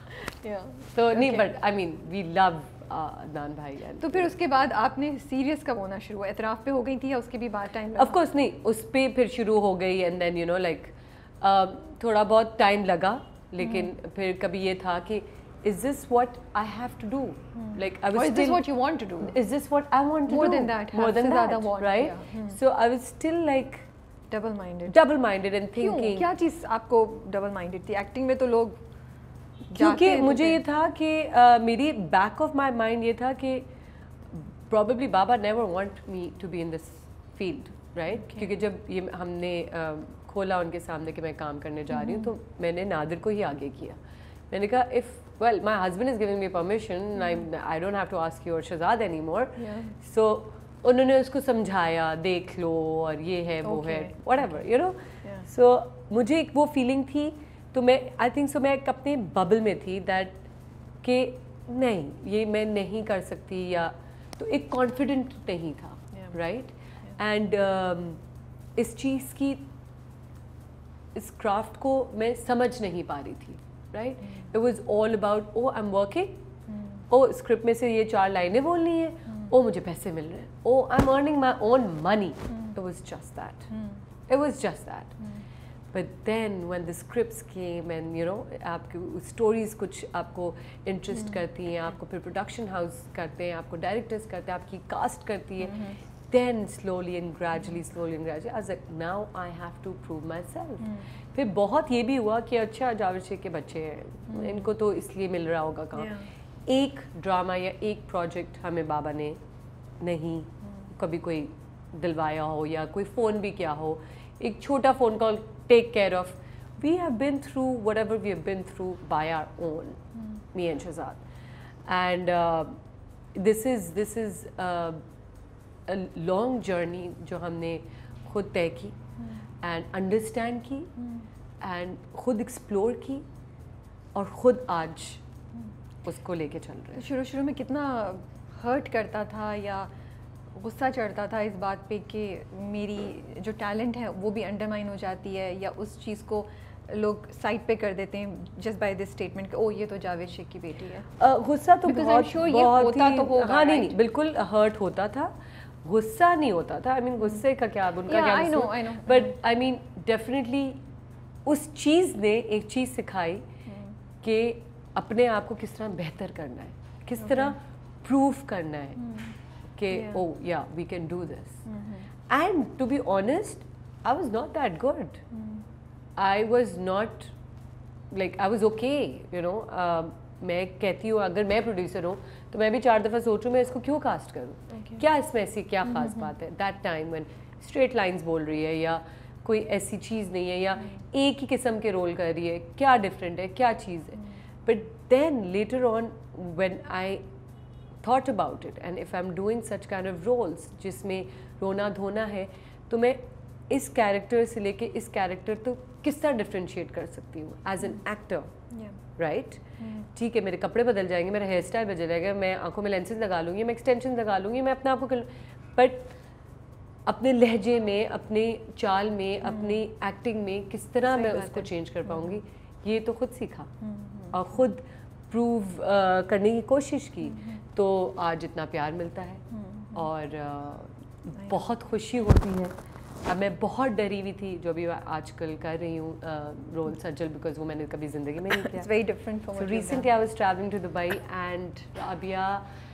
تو نہیں, بٹ آئی مین وی لو عدنان بھائی. تو پھر اس کے بعد آپ نے سیریس کب ہونا شروع ہوا؟ اعتراف پہ ہو گئی تھی یا اس کے بھی بعد ٹائم؟ آف کورس نہیں, اس پہ پھر شروع ہو گئی, and then you know like تھوڑا بہت ٹائم لگا, لیکن پھر کبھی یہ تھا کہ is this what I have to do? Like I was or is still, this what you want to do? Is this what I want to more do? Than that, more than that, want, right? Yeah. Hmm. So I was still like double minded. double minded and thinking. کیا چیز آپ کو double minded تھی؟ Acting میں تو لوگ, کیونکہ مجھے یہ تھا کہ میری بیک آف مائی مائنڈ یہ تھا کہ probably بابا never want me to be in this field, right? کیونکہ جب یہ ہم نے کھولا ان کے سامنے کہ میں کام کرنے جا رہی ہوں, تو میں نے نادر کو ہی آگے کیا. میں نے کہا if well my husband is giving me permission, I I don't have to ask you or Shahzad anymore. So انہوں نے اس کو سمجھایا, دیکھ لو اور یہ ہے وہ ہے whatever, you know. So مجھے ایک وہ فیلنگ تھی, تو میں آئی تھنک سو میں ایک اپنے ببل میں تھی دیٹ کہ نہیں یہ میں نہیں کر سکتی, یا تو ایک کانفیڈنٹ نہیں تھا, رائٹ. اینڈ اس چیز کی, اس کرافٹ کو میں سمجھ نہیں پا رہی تھی, right. It was all about oh I am working, oh script میں سے یہ چار لائنیں بولنی ہیں, او مجھے پیسے مل رہے ہیں, oh I am earning my own money. It was just that, it was just that. But then when the scripts came and you know آپ کی اسٹوریز کچھ آپ کو انٹرسٹ کرتی ہیں, آپ کو پھر پروڈکشن ہاؤس کرتے ہیں, آپ کو ڈائریکٹرز کرتے ہیں, آپ کی کاسٹ کرتی ہے, then slowly and gradually slowly and gradually I was like now I have to prove myself. پھر بہت یہ بھی ہوا کہ اچھا جاوید شیخ کے بچے ہیں, ان کو تو اس لیے مل رہا ہوگا کام. ایک ڈرامہ یا ایک پروجیکٹ ہمیں بابا نے نہیں کبھی کوئی دلوایا ہو, یا کوئی فون بھی کیا ہو, ایک چھوٹا phone call, take care of. We have been through whatever we have been through by our own, mm. me and Shahzad. And uh, this is this is uh, a long journey جو ہم نے خود طے کی, and understand کی, and خود explore کی, اور خود آج اس کو لے کے چل رہے ہیں. شروع شروع میں کتنا ہرٹ کرتا تھا یا غصہ چڑھتا تھا اس بات پہ کہ میری جو ٹیلنٹ ہے وہ بھی انڈرمائن ہو جاتی ہے, یا اس چیز کو لوگ سائڈ پہ کر دیتے ہیں جسٹ بائی دس اسٹیٹمنٹ کہ او یہ تو جاوید شیخ کی بیٹی ہے؟ غصہ تو بہت بہت ہاں نہیں نہیں بالکل ہرٹ ہوتا تھا, गुस्सा नहीं होता था. I mean गुस्से का क्या, उनका Yeah, क्या I know, गुस्सा? I know. But I mean definitely उस चीज़ ने एक चीज़ सिखाई कि अपने आप को किस तरह बेहतर करना है, किस तरह प्रूव करना है कि oh yeah we can do this. And to be honest, I was not that good. I was not like I was okay, you know. uh, मैं कहती हूँ अगर मैं प्रोड्यूसर हूँ तो मैं भी चार दफ़ा सोचूँ मैं इसको क्यों कास्ट करूँ, okay. क्या इसमें ऐसी क्या ख़ास बात है. That time when straight lines बोल रही है या कोई ऐसी चीज़ नहीं है या एक ही किस्म के रोल कर रही है, क्या डिफरेंट है, क्या चीज़ है. But then later on when I thought about it and if I am doing such kind of roles जिसमें रोना धोना है, तो मैं इस कैरेक्टर से लेके इस कैरेक्टर तो किस तरह डिफ्रेंशिएट कर सकती हूँ एज एन एक्टर. राइट, ठीक है, मेरे कपड़े बदल जाएंगे, मेरा हेयर स्टाइल बदल जाएगा, मैं आंखों में लेंसेज लगा लूँगी, मैं एक्सटेंशन लगा लूँगी, मैं अपने आप को कर, बट अपने लहजे में, अपने चाल में, अपनी एक्टिंग में किस तरह मैं उसको चेंज कर पाऊँगी, ये तो खुद सीखा और ख़ुद प्रूव uh, करने की कोशिश की. तो आज इतना प्यार मिलता है और uh, बहुत खुशी होती है. अब मैं बहुत डरी हुई थी जो अभी आजकल कर रही हूँ रोल सज्जल, बिकॉज वो मैंने कभी ज़िंदगी में नहीं किया. It's very different from what you've recently I was traveling to Dubai and Rabia,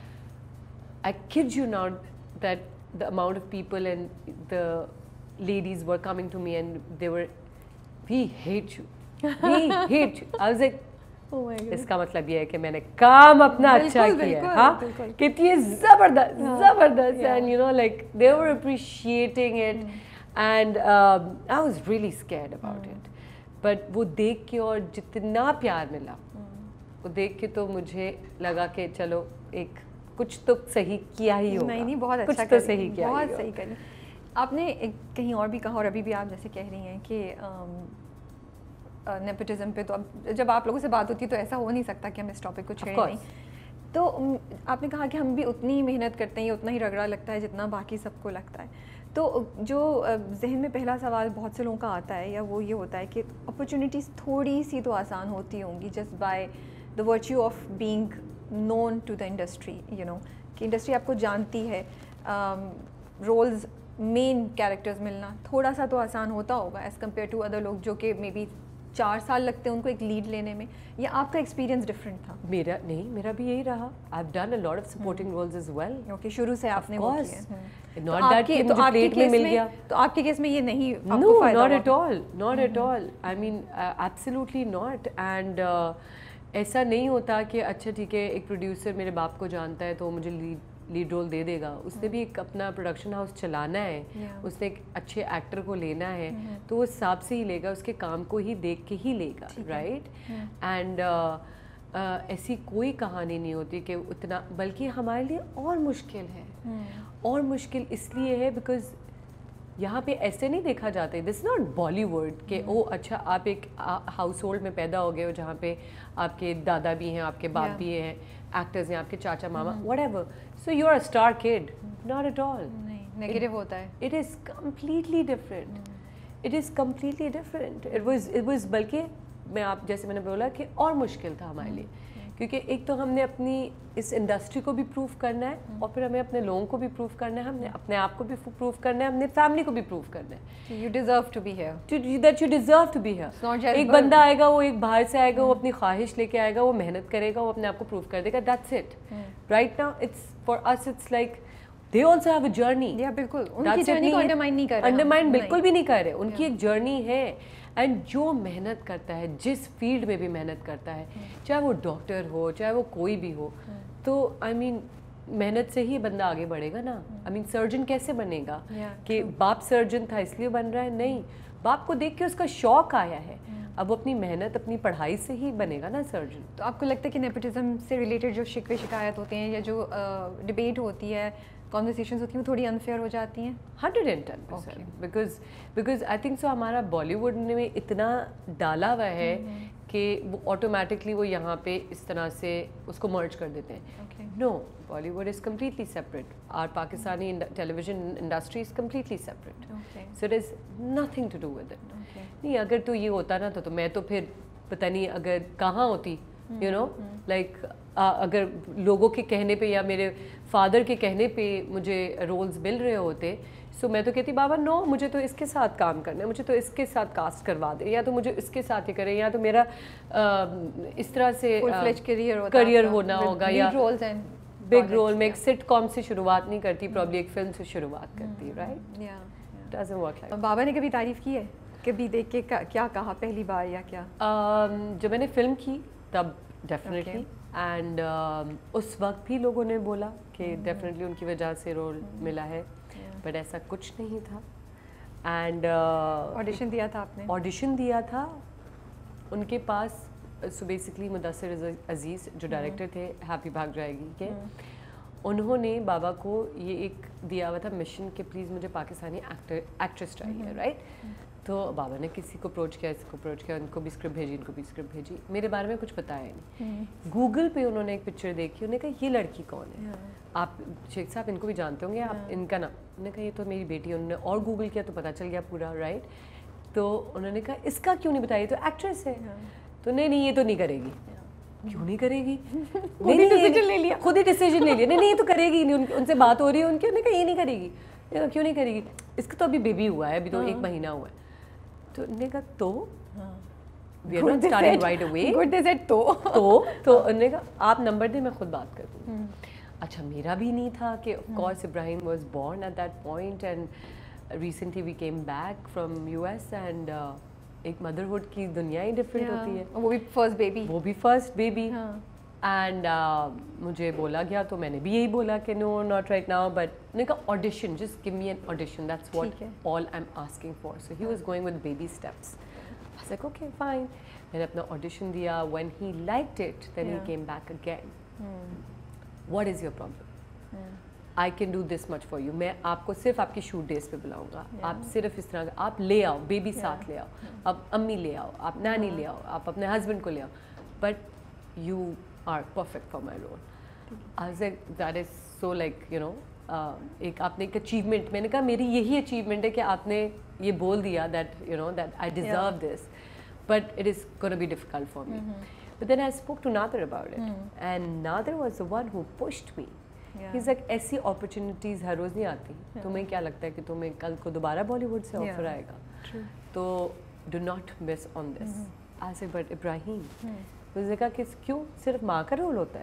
I kid you not that the amount of people and the ladies were coming to me and they were, we hate you, we hate you. I was like, oh my God. इसका मतलब ये है कि मैंने काम अपना अच्छा किया है. हाँ, कितनी ज़बरदस्त ज़बरदस्त and you know like they were appreciating it. And um, I was really scared about mm. it. But वो देख के और जितना प्यार मिला, mm. वो देख के तो मुझे लगा कि चलो एक कुछ तो सही किया ही होगा. नहीं नहीं, बहुत अच्छा, कुछ तो सही किया, बहुत सही करी. आपने एक कहीं और भी कहा और अभी भी आप जैसे कह रही हैं कि नेपोटिज्म पे तो अब जब आप लोगों से बात होती है तो ऐसा हो नहीं सकता कि हम इस टॉपिक को छेड़ें नहीं. तो आपने कहा कि हम भी उतनी ही मेहनत करते हैं, उतना ही रगड़ा लगता है जितना बाकी सबको लगता है. तो जो जहन में पहला सवाल बहुत से लोगों का आता है या वो ये होता है कि अपॉर्चुनिटीज़ थोड़ी सी तो आसान होती होंगी just by the virtue of being known to the industry, you know, कि इंडस्ट्री आपको जानती है. रोल्स मेन कैरेक्टर्स मिलना थोड़ा सा तो आसान होता होगा एज़ कम्पेयर टू अदर लोग जो कि मे बी चार साल लगते हैं उनको एक लीड लेने में, या आपका एक्सपीरियंस डिफरेंट था? मेरा नहीं, मेरा भी यही रहा. I have done a lot of supporting roles as well. Okay, शुरू से आपने वो किया. नॉट दैट कि मुझे प्लेट में मिल गया. तो आपके केस में ये नहीं? No, not at all, not at all. I mean absolutely not. And ऐसा नहीं होता कि अच्छा ठीक है एक प्रोड्यूसर मेरे बाप को जानता है तो मुझे लीड लीड रोल दे देगा. उसने भी एक अपना प्रोडक्शन हाउस चलाना है, yeah. उसने एक अच्छे एक्टर को लेना है, mm-hmm. तो वो हिसाब से ही लेगा, उसके काम को ही देख के ही लेगा. राइट. एंड ऐसी कोई कहानी नहीं होती कि उतना, बल्कि हमारे लिए और मुश्किल है. mm. और मुश्किल इसलिए है बिकॉज यहाँ पे ऐसे नहीं देखा जाता है. दिस नॉट बॉलीवुड के ओ अच्छा आप एक हाउस होल्ड में पैदा हो गए हो जहाँ पे आपके दादा भी हैं, आपके बाप yeah. भी हैं, एक्टर्स हैं, आपके चाचा मामा, whatever, so you are a star kid. Not at all. Negative होता है. It is completely different. It is completely different. It was it was बल्कि मैं आप जैसे मैंने बोला कि और मुश्किल था हमारे लिए, क्योंकि एक तो हमने अपनी इस इंडस्ट्री को भी प्रूव करना है और फिर हमें अपने लोगों को भी प्रूव करना है, हमने अपने आप को भी प्रूव करना है, अपने फैमिली को भी प्रूव करना है. You deserve to be here, that you deserve to be here. एक बंदा आएगा, वो एक बाहर से आएगा, वो अपनी ख्वाहिश लेके आएगा, वो मेहनत करेगा, वो अपने आप को प्रूव कर देगा. That's it. Right now it's for us it's like they also have a journey. या बिल्कुल, उनकी जर्नी को अंडरमाइन नहीं कर रहे, अंडरमाइन बिल्कुल भी नहीं कर रहे. उनकी एक जर्नी है. एंड जो मेहनत करता है, जिस फील्ड में भी मेहनत करता है, चाहे वो डॉक्टर हो, चाहे वो कोई भी हो, तो आई I मीन mean, मेहनत से ही बंदा आगे बढ़ेगा ना. आई मीन सर्जन कैसे बनेगा yeah, कि बाप सर्जन था इसलिए बन रहा है? नहीं, बाप को देख के उसका शौक आया है. अब वो अपनी मेहनत, अपनी पढ़ाई से ही बनेगा ना सर्जन. तो आपको लगता है कि नेपोटिज्म से रिलेटेड जो शिकवे शिकायत होते हैं या जो डिबेट uh, होती है, कॉन्वर्सेशंस होती हैं, वो थोड़ी अनफेयर हो जाती हैं? Hundred and ten percent. Because because I think so हमारा बॉलीवुड में इतना डाला हुआ है कि वो ऑटोमेटिकली वो यहाँ पे इस तरह से उसको मर्ज कर देते हैं. No, Bollywood is completely separate. Our Pakistani television industry is completely separate. So it is nothing to do with it. नहीं, अगर तो ये होता ना तो, तो मैं तो फिर पता नहीं अगर कहाँ होती, यू नो, लाइक اگر لوگوں کے کہنے پہ یا میرے فادر کے کہنے پہ مجھے رولز مل رہے ہوتے سو میں تو کہتی بابا نو مجھے تو اس کے ساتھ کام کرنا ہے, مجھے تو اس کے ساتھ کاسٹ کروا دے, یا تو مجھے اس کے ساتھ یہ کرے, یا تو میرا اس طرح سے کریئر ہونا ہوگا, یا بگ رول میں ایک سٹ کام سے شروعات نہیں کرتی, پرابلی ایک فلم سے شروعات کرتی, رائٹ. Doesn't work like. بابا نے کبھی تعریف کی ہے, کبھی دیکھ کے کیا کہا پہلی بار یا کیا؟ جب میں نے فلم کی تب ڈیفینیٹلی, اینڈ اس وقت بھی لوگوں نے بولا کہ ڈیفینیٹلی ان کی وجہ سے رول ملا ہے, بٹ ایسا کچھ نہیں تھا. اینڈ آڈیشن دیا تھا آپ نے؟ آڈیشن دیا تھا ان کے پاس. سو بیسکلی مدثر عزیز جو ڈائریکٹر تھے ہیپی بھاگ جائے گی کے, انہوں نے بابا کو یہ ایک دیا ہوا تھا مشن کہ پلیز مجھے پاکستانی ایکٹر ایکٹریس چاہیے, رائٹ. تو بابا نے کسی کو اپروچ کیا, اس کو اپروچ کیا, ان کو بھی اسکرپٹ بھیجی, ان کو بھی اسکرپٹ بھیجی, میرے بارے میں کچھ بتایا نہیں. گوگل پہ انہوں نے ایک پکچر دیکھی, انہوں نے کہا یہ لڑکی کون ہے, آپ شیخ صاحب ان کو بھی جانتے ہوں گے, آپ ان کا نام, انہوں نے کہا یہ تو میری بیٹی ہے. انہوں نے اور گوگل کیا تو پتہ چل گیا پورا, رائٹ. تو انہوں نے کہا اس کا کیوں نہیں بتایا, تو ایکٹریس ہے. تو نہیں نہیں یہ تو نہیں کرے گی. کیوں نہیں کرے گی؟ خود ہی ڈیسیجن لے لیا, خود ہی ڈیسیجن لے لیا, نہیں نہیں یہ تو کرے گی نہیں. ان سے بات ہو رہی ہے ان کی, انہوں نے کہا یہ نہیں کرے گی. کیوں نہیں کرے گی؟ اس کا تو ابھی بیبی ہوا ہے, ابھی تو ایک مہینہ ہوا ہے. تو انہوں نے کہا تو we are not starting right away. Good is it. تو تو تو انہوں نے کہا آپ نمبر دیں میں خود بات کر دوں. اچھا میرا بھی نہیں تھا کہ of course Ibrahim was born at that point, and recently we came back from U S, and ایک مدرہڈ کی دنیا ہی ڈفرینٹ ہوتی ہے, وہ بھی فرسٹ بیبی, وہ بھی فرسٹ بیبی. اینڈ مجھے بولا گیا تو میں نے بھی یہی بولا کہ no not right now, but نے کہا audition, just give me an audition, that's what all I am asking for. So he was going with baby steps. I was like okay fine. میں نے اپنا آڈیشن دیا. when he liked it then he came back again. what is your problem? I can do this much for you. میں آپ کو صرف آپ کی شوٹ ڈیز پہ بلاؤں گا, آپ صرف اس طرح آپ لے آؤ, بیبی ساتھ لے آؤ, آپ امی لے آؤ, آپ نانی لے آؤ, آپ اپنے ہسبینڈ کو لے آؤ, but you are perfect for my role. I was like that is so like you know ایک آپ نے ایک اچیومنٹ, میں نے کہا میری یہی اچیومنٹ ہے کہ آپ نے یہ بول دیا that you know that I deserve this, but it is gonna be difficult for me. But then I spoke to Nadir about it, and Nadir was the one who pushed me. He's like ایسی opportunities ہر روز نہیں آتی, تمہیں کیا لگتا ہے کہ تمہیں کل کو دوبارہ بالی ووڈ سے آفر آئے گا, تو ڈو ناٹ مس آن دس. ایسے بٹ ابراہیم اس نے کہا کہ کیوں صرف ماں کا رول ہوتا ہے,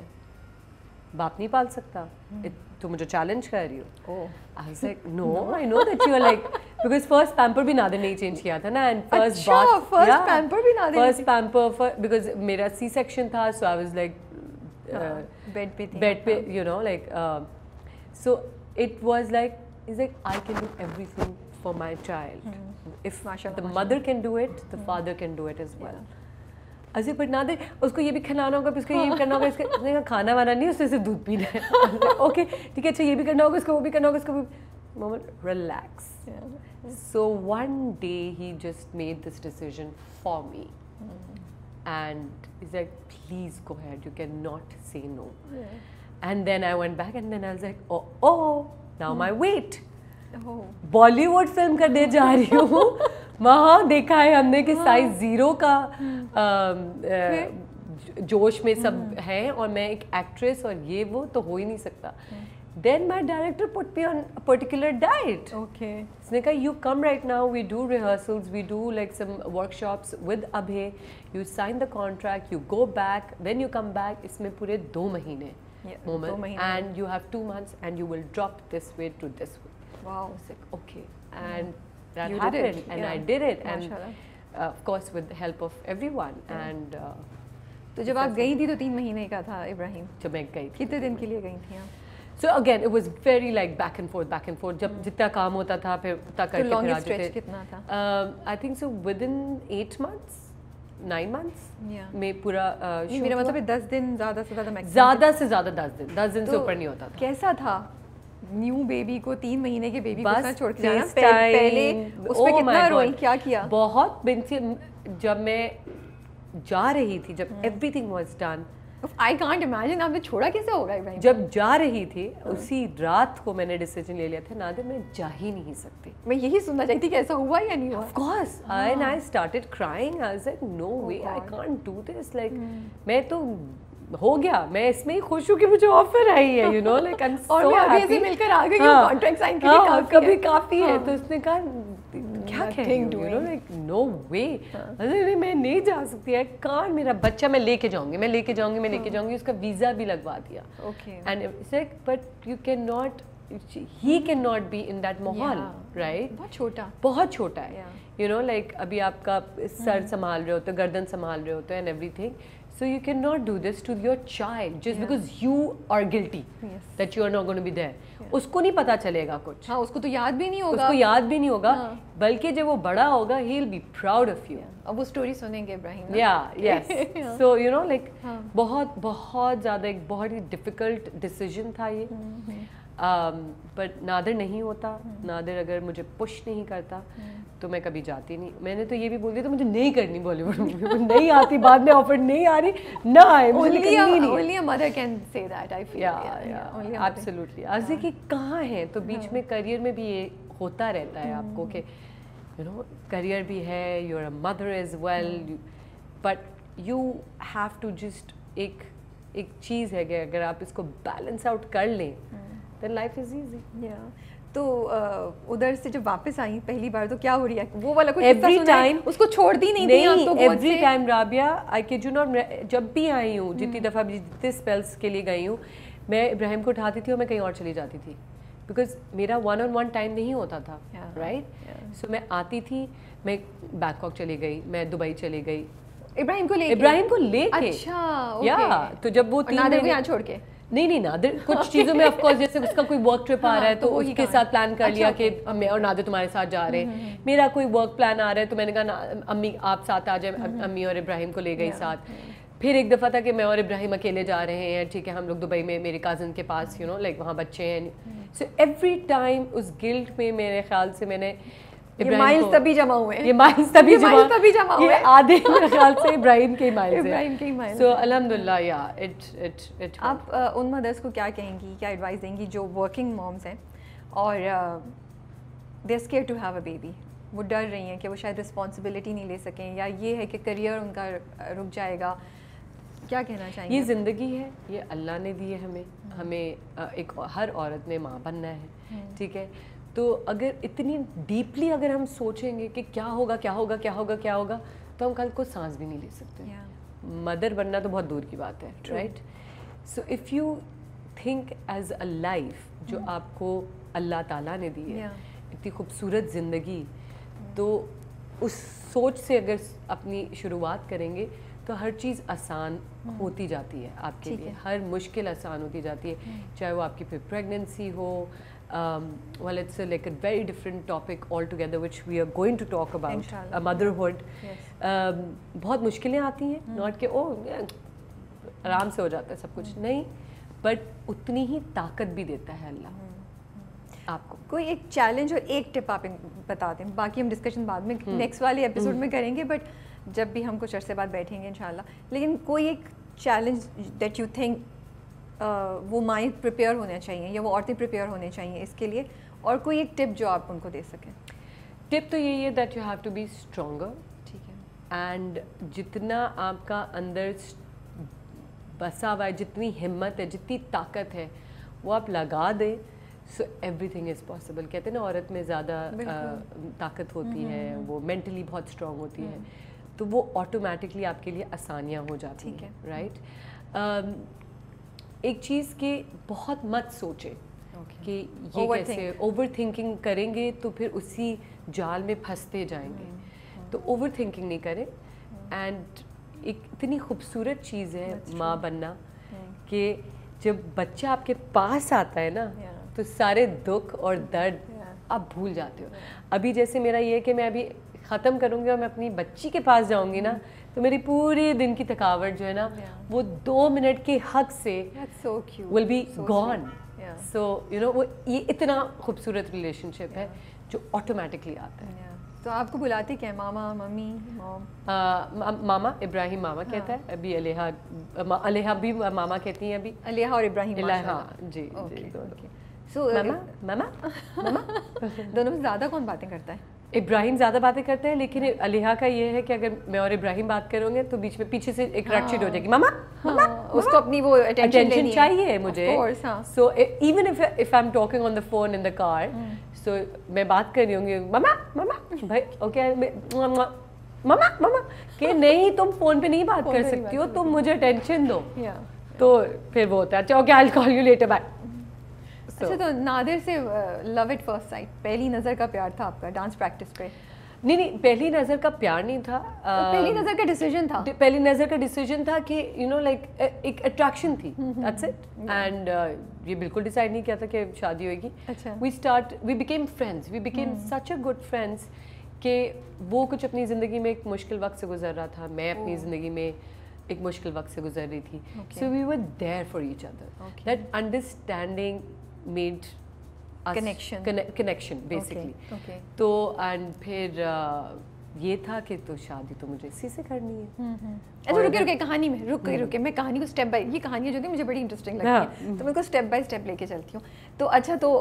باپ نہیں پال سکتا, تو مجھے چیلنج کر رہی ہو. I was like no I know that you are like because first pamper بھی نادر نے چینج کیا تھا نا, and first bath first pamper بھی نادر, first pamper because میرا سی سیکشن تھا, so I was like bed پہ بیڈ پہ you know like so it was like it's like I can do everything for my child. If the mother can do it, the father can do it as well. ایسے but Nadir اس کو یہ بھی کھلانا ہوگا, اس کو یہ بھی کرنا ہوگا, اس کا کھانا وانا نہیں, اس سے صرف دودھ پینا ہے. اوکے ٹھیک ہے, اچھا یہ بھی کرنا ہوگا, اس کو وہ بھی کرنا ہوگا, اس کو بھی. Moment relax. So one day he just made this decision for me, and is like please go ahead, you can not say no. And then I went back, and then I was like oh oh now my weight, Bollywood film کرنے جا رہی ہوں. وہاں دیکھا ہے ہم نے کہ سائز زیرو کا جوش میں سب ہیں, اور میں ایک ایکٹریس اور یہ وہ تو ہو ہی نہیں سکتا. Then my director put me on particular diet. Okay, اس نے کہا you come right now, we do rehearsals, we do like some workshops with Abhay, you sign the contract, you go back, when you come back اس میں پورے دو مہینے moment, and you have two months and you will drop this weight to this weight. Wow, okay, and that you happened it, and yeah. I did it, and uh, of course with the help of everyone. Yeah. And تو جب آپ گئی تھی تو تین مہینے کا تھا ابراہیم, جب میں گئی تھی کتنے دن کے لیے گئی تھی آپ؟ So again it was very like back and forth back and forth, جب جتنا کام ہوتا تھا پھر اتنا کر کے پھر آ جاتے. کتنا تھا؟ I think so within eight months nine months میں پورا. میرا مطلب دس دن زیادہ سے زیادہ میکسیمم, زیادہ سے زیادہ دس دن دس دن سے اوپر نہیں ہوتا تھا. کیسا تھا نیو بیبی کو, تین مہینے کے بیبی کو چھوڑ کے جانا, پہلے اس پہ کتنا روئی, کیا کیا؟ بہت. جب میں جا رہی تھی, جب everything was done, I can't imagine آپ نے چھوڑا کیسے ہوگا ابراہیم. جب جا رہی تھی اسی رات کو میں نے ڈیسیجن لے لیا تھا, نادر میں جا ہی نہیں سکتی. میں یہی سننا چاہتی کہ ایسا ہوا یا نہیں ہوا. Of course, and I started crying. I was like no way, I can't do this. Like میں تو ہو گیا, میں اس میں ہی خوش ہوں کہ مجھے آفر آئی ہے, you know like I am so happy, مل کر آ گئی کانٹریکٹ سائن کے لیے کبھی کافی ہے. تو اس نے کہا کیا کہہ رہی ہوں, یو نو لائک نو وے, میں نہیں جا سکتی ہے, کان میرا بچہ میں لے کے جاؤں گی, میں لے کے جاؤں گی, میں لے کے جاؤں گی, اس کا ویزا بھی لگوا دیا. And it's like but you can not, he can not be in that ماحول, رائٹ, بہت چھوٹا بہت چھوٹا ہے, یو نو لائک ابھی آپ کا سر سنبھال رہے ہوتے, گردن سنبھال رہے ہوتے and everything. So you cannot do this to your child just yeah. because you are guilty yes. that you are not going to be there. Yeah. اس کو نہیں پتا چلے گا کچھ, ہاں اس کو تو یاد بھی نہیں ہوگا, اس کو یاد بھی نہیں ہوگا, بلکہ جب وہ بڑا ہوگا he will be proud of you. اب وہ اسٹوری سنیں گے ابراہیم. yeah yes so you know like بہت بہت زیادہ ایک بہت ہی ڈیفیکلٹ ڈیسیجن تھا یہ, بٹ نادر نہیں ہوتا, نادر اگر مجھے پش نہیں کرتا تو میں کبھی جاتی نہیں. میں نے تو یہ بھی بول دیا تو مجھے نہیں کرنی بالی ووڈ مووی, نہیں آتی, بعد میں آفر نہیں آ رہی, نہ آئے, only a mother can say that, I feel. yeah absolutely. عرضی کہ کہاں ہیں, تو بیچ میں کریئر میں بھی یہ ہوتا رہتا ہے آپ کو کہ یو نو کریئر بھی ہے, you are a mother as well, but you have to just, ایک ایک چیز ہے کہ اگر آپ اس کو بیلنس آؤٹ کر لیں then life is easy. yeah. تو ادھر سے جب واپس آئی پہلی بار تو کیا ہو رہی ہے, وہ والا کچھ ایوری ٹائم اس کو چھوڑ دی نہیں تھی نہیں, every time Rabia I kid you not, جب بھی آئی ہوں, جتنی دفعہ بھی جتنے اسپیلس کے لیے گئی ہوں, میں ابراہیم کو اٹھاتی تھی اور میں کہیں اور چلی جاتی تھی, بیکاز میرا ون آن ون ٹائم نہیں ہوتا تھا, رائٹ. سو میں آتی تھی, میں بینکاک چلی گئی, میں دبئی چلی گئی, ابراہیم کو لے ابراہیم کو لے کے. اچھا یا تو جب وہ تین مہینے یہاں چھوڑ کے, نہیں نہیں نادر کچھ چیزوں میں آف کورس, جیسے اس کا کوئی ورک ٹرپ آ رہا ہے تو اس کے ساتھ پلان کر لیا کہ میں اور نادر تمہارے ساتھ جا رہے ہیں, میرا کوئی ورک پلان آ رہا ہے تو میں نے کہا امی آپ ساتھ آ جائیں, امی اور ابراہیم کو لے گئی ساتھ. پھر ایک دفعہ تھا کہ میں اور ابراہیم اکیلے جا رہے ہیں, ٹھیک ہے, ہم لوگ دبئی میں میرے کازن کے پاس, یو نو لائک وہاں بچے ہیں. سو ایوری ٹائم اس گلٹ میں میرے خیال سے میں نے مائلز تبھی جمع ہوئے ہیں, یہ مائلز تبھی تبھی جمع ہوئے ہیں, آدھے میرے خیال سے ابراہیم کے مائلز ہیں, ابراہیم کے مائلز. سو الحمدللہ یا اٹ اٹ اٹ آپ ان مدرس کو کیا کہیں گی, کیا ایڈوائز دیں گی جو ورکنگ مومز ہیں اور they are scared to have a baby, وہ ڈر رہی ہیں کہ وہ شاید رسپانسبلٹی نہیں لے سکیں, یا یہ ہے کہ کریئر ان کا رک جائے گا, کیا کہنا چاہیں گے؟ یہ زندگی ہے, یہ اللہ نے دی ہے ہمیں, ہمیں ایک ہر عورت نے ماں بننا ہے, ٹھیک ہے. تو اگر اتنی ڈیپلی اگر ہم سوچیں گے کہ کیا ہوگا کیا ہوگا کیا ہوگا کیا ہوگا تو ہم کل کو سانس بھی نہیں لے سکتے. مدر بننا تو بہت دور کی بات ہے, right. So if you think as a life جو آپ کو اللہ تعالیٰ نے دی ہے, اتنی خوبصورت زندگی, تو اس سوچ سے اگر اپنی شروعات کریں گے تو ہر چیز آسان ہوتی جاتی ہے آپ کے لیے, ہر مشکل آسان ہوتی جاتی ہے, چاہے وہ آپ کی پھر پریگننسی ہو. Um, well, it's a, like a very different topic altogether, which we are going to talk about. Uh, motherhood. Yes. Um, بہت مشکلیں آتی ہیں, not کہ او آرام سے ہو جاتا ہے سب کچھ, نہیں, بٹ اتنی ہی طاقت بھی دیتا ہے اللہ آپ کو. کوئی ایک چیلنج اور ایک ٹپ آپ بتا دیں, باقی ہم ڈسکشن بعد میں نیکسٹ والے ایپیسوڈ میں کریں گے, بٹ جب بھی ہم کچھ عرصے بعد بیٹھیں گے انشاءاللہ. لیکن کوئی ایک چیلنج دیٹ یو تھنک وہ مائیں پریپیئر ہونا چاہیے یا وہ عورتیں پریپیئر ہونے چاہیے اس کے لیے, اور کوئی ایک ٹپ جو آپ ان کو دے سکیں؟ ٹپ تو یہی ہے that you have to be stronger, ٹھیک ہے, اینڈ جتنا آپ کا اندر بسا ہوا ہے, جتنی ہمت ہے, جتنی طاقت ہے, وہ آپ لگا دیں, so everything is possible. کہتے ہیں نا عورت میں زیادہ طاقت ہوتی ہے, وہ مینٹلی بہت اسٹرانگ ہوتی ہے, تو وہ آٹومیٹکلی آپ کے لیے آسانیاں ہو جاتی ہیں, رائٹ. ایک چیز کہ بہت مت سوچیں کہ یہ کیسے, اوور تھنکنگ کریں گے تو پھر اسی جال میں پھنستے جائیں گے, تو اوور تھنکنگ نہیں کریں. اینڈ ایک اتنی خوبصورت چیز ہے ماں بننا کہ جب بچہ آپ کے پاس آتا ہے نا تو سارے دکھ اور درد آپ بھول جاتے ہو. ابھی جیسے میرا یہ ہے کہ میں ابھی ختم کروں گی اور میں اپنی بچی کے پاس جاؤں گی نا, تو میری پورے دن کی تھکاوٹ جو ہے نا وہ دو منٹ کے حق سے will be gone. So you know وہ یہ اتنا خوبصورت ریلیشن شپ ہے جو آٹومیٹکلی آتا ہے. تو آپ کو بلاتے کیا, ماما, ممی, موم؟ ماما, ابراہیم ماما کہتا ہے, ابھی علیحا, علیحا بھی ماما کہتی ہیں, ابھی علیحا اور ابراہیم. ہاں جی جی. سو ماما ماما ماما دونوں میں زیادہ کون باتیں کرتا ہے؟ ابراہیم زیادہ باتیں کرتے ہیں, لیکن علیحا کا یہ ہے کہ اگر میں اور ابراہیم بات کروں گے تو بیچ میں پیچھے سے ایک رٹ شٹ ہو جائے گی, ماما ماما اس کو اپنی وہ attention چاہیے مجھے. So even if if I'm talking on the phone in the car, so میں بات کر رہی ہوں گی مما مما بھائی اوکے مما مما کہ نہیں تم فون پہ نہیں بات کر سکتی ہو, تم مجھے اٹینشن دو. تو پھر وہ ہوتا ہے اچھا okay I'll call you later bye. اچھا تو نادر سے لو ایٹ فرسٹ سائٹ, پہلی نظر کا پیار تھا آپ کا ڈانس پریکٹس پہ؟ نہیں نہیں پہلی نظر کا پیار نہیں تھا, پہلی نظر کا ڈیسیجن تھا. پہلی نظر کا ڈیسیجن تھا کہ یو نو لائک ایک اٹریکشن تھی, دیٹس اٹ. اینڈ یہ بالکل ڈیسائڈ نہیں کیا تھا کہ شادی ہوئے گی. We start we became friends, we became such a good friends کہ وہ کچھ اپنی زندگی میں ایک مشکل وقت سے گزر رہا تھا, میں اپنی زندگی میں ایک مشکل وقت سے گزر رہی تھی. So we were there for each other. That understanding made connection connection basically. تو اینڈ پھر یہ تھا کہ تو شادی تو مجھے اسی سے کرنی ہے. اچھا رکے رکے کہانی میں رکے رکے میں کہانی کو اسٹیپ بائی, یہ کہانی جو کہ مجھے بڑی انٹرسٹنگ لگتی ہے تو میں کو اسٹیپ بائی اسٹیپ لے کے چلتی ہوں. تو اچھا تو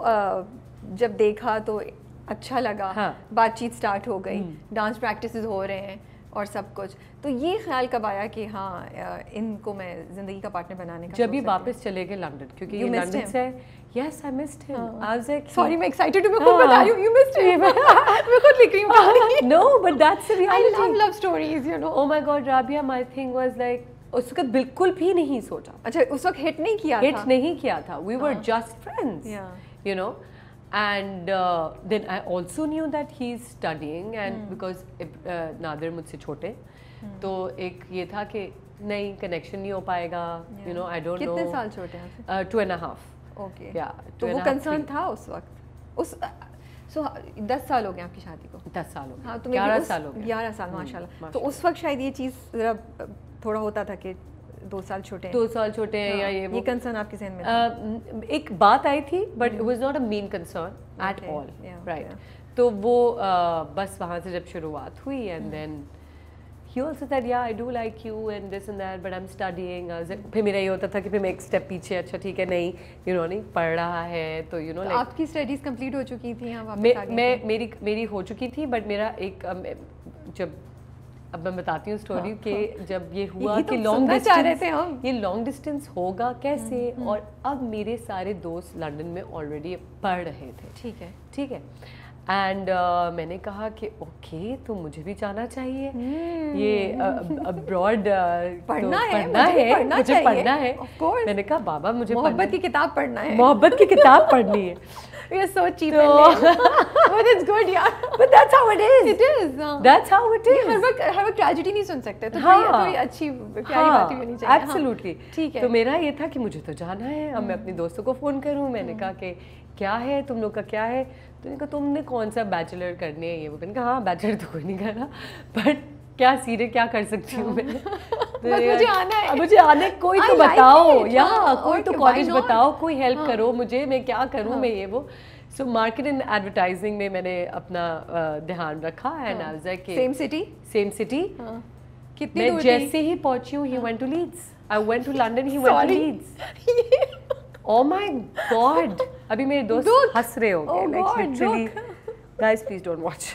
جب دیکھا تو اچھا لگا, بات چیت اسٹارٹ ہو گئی, ڈانس پریکٹسز ہو رہے ہیں اور سب کچھ. تو یہ خیال کب آیا کہ ہاں ان کو میں زندگی کا پارٹنر بنانے کا؟ جب یہ واپس چلے گئے لنڈن, کیونکہ یہ لنڈن سے. Yes, I missed him. I was like, sorry, میں excited ہوں, میں خود بتا رہی ہوں, you missed him. میں خود لکھ رہی ہوں. No, but that's the reality. I love love stories, you know. Oh my God, Rabia, my thing was like, اس وقت بالکل بھی نہیں سوچا. اچھا اس وقت ہٹ نہیں کیا تھا. ہٹ نہیں کیا تھا. We were just friends, you know. And uh, then I also knew that he's studying, and because uh, نادر مجھ سے چھوٹے, تو ایک یہ تھا کہ نہیں کنیکشن نہیں ہو پائے گا, you know, I don't know. کتنے سال چھوٹے ہیں؟ Two and a half. Okay, تو وہ کنسرن تھا اس وقت. اس سو دس سال ہو گئے آپ کی شادی کو؟ دس سال ہو گئے. ہاں تو گیارہ سال ہو گئے. گیارہ سال ماشاء اللہ. تو اس وقت شاید یہ چیز ذرا تھوڑا ہوتا تھا کہ دو سال چھوٹے ہیں, دو سال چھوٹے ہیں یا یہ یہ کنسرن آپ کے ذہن میں تھا؟ ایک بات آئی تھی but it was not a main concern at all, right. تو وہ بس وہاں سے جب شروعات ہوئی and then he also said yeah I do like you and this and that but I'm studying. پھر میرا یہ ہوتا تھا کہ پھر میں ایک اسٹیپ پیچھے, اچھا ٹھیک ہے نہیں یو نو نہیں پڑھ رہا ہے تو یو نو لائک آپ کی اسٹڈیز کمپلیٹ ہو چکی تھیں؟ میں میری میری ہو چکی تھی بٹ میرا ایک جب اب میں بتاتی ہوں اسٹوری کہ جب یہ ہوا کہ لانگ ڈسٹینس یہ لانگ ڈسٹینس ہوگا کیسے, اور اب میرے سارے دوست لنڈن میں آلریڈی پڑھ رہے تھے. ٹھیک ہے ٹھیک ہے. اینڈ میں نے کہا کہ اوکے تو مجھے بھی جانا چاہیے, یہ ابراڈ پڑھنا ہے, مجھے پڑھنا ہے. میں نے کہا بابا مجھے محبت کی کتاب پڑھنا ہے, محبت کی کتاب پڑھنی ہے. You're so cheap and lame. But it's good, yeah. But that's how it is. It is. That's how it is. ہر وقت ہر وقت ٹریجڈی نہیں سن سکتے, تو یہ اچھی پیاری بات ہی ہونی چاہیے. Absolutely. ٹھیک ہے. تو میرا یہ تھا کہ مجھے تو جانا ہے. اب میں اپنے دوستوں کو فون کروں, میں نے کہا کہ کیا ہے تم لوگ کا کیا ہے, تو نے کہا تم نے کون سا بیچلر کرنے ہے, یہ وہ. میں نے کہا ہاں بیچلر تو کوئی نہیں کرنا بٹ کیا سیرے کیا کر سکتی ہوں میں, مجھے آنا ہے, مجھے آنے کوئی تو بتاؤ, یا کوئی تو کالج بتاؤ, کوئی ہیلپ کرو مجھے, میں کیا کروں میں یہ وہ. سو مارکیٹ اینڈ ایڈورٹائزنگ میں میں نے اپنا دھیان رکھا and I was like same city same city. کتنی دور جیسے ہی پہنچی ہوں, he went to Leeds, I went to London, he went to Leeds. Oh my God! ابھی میرے دوست ہنس رہے ہو گے, like literally, guys please don't watch.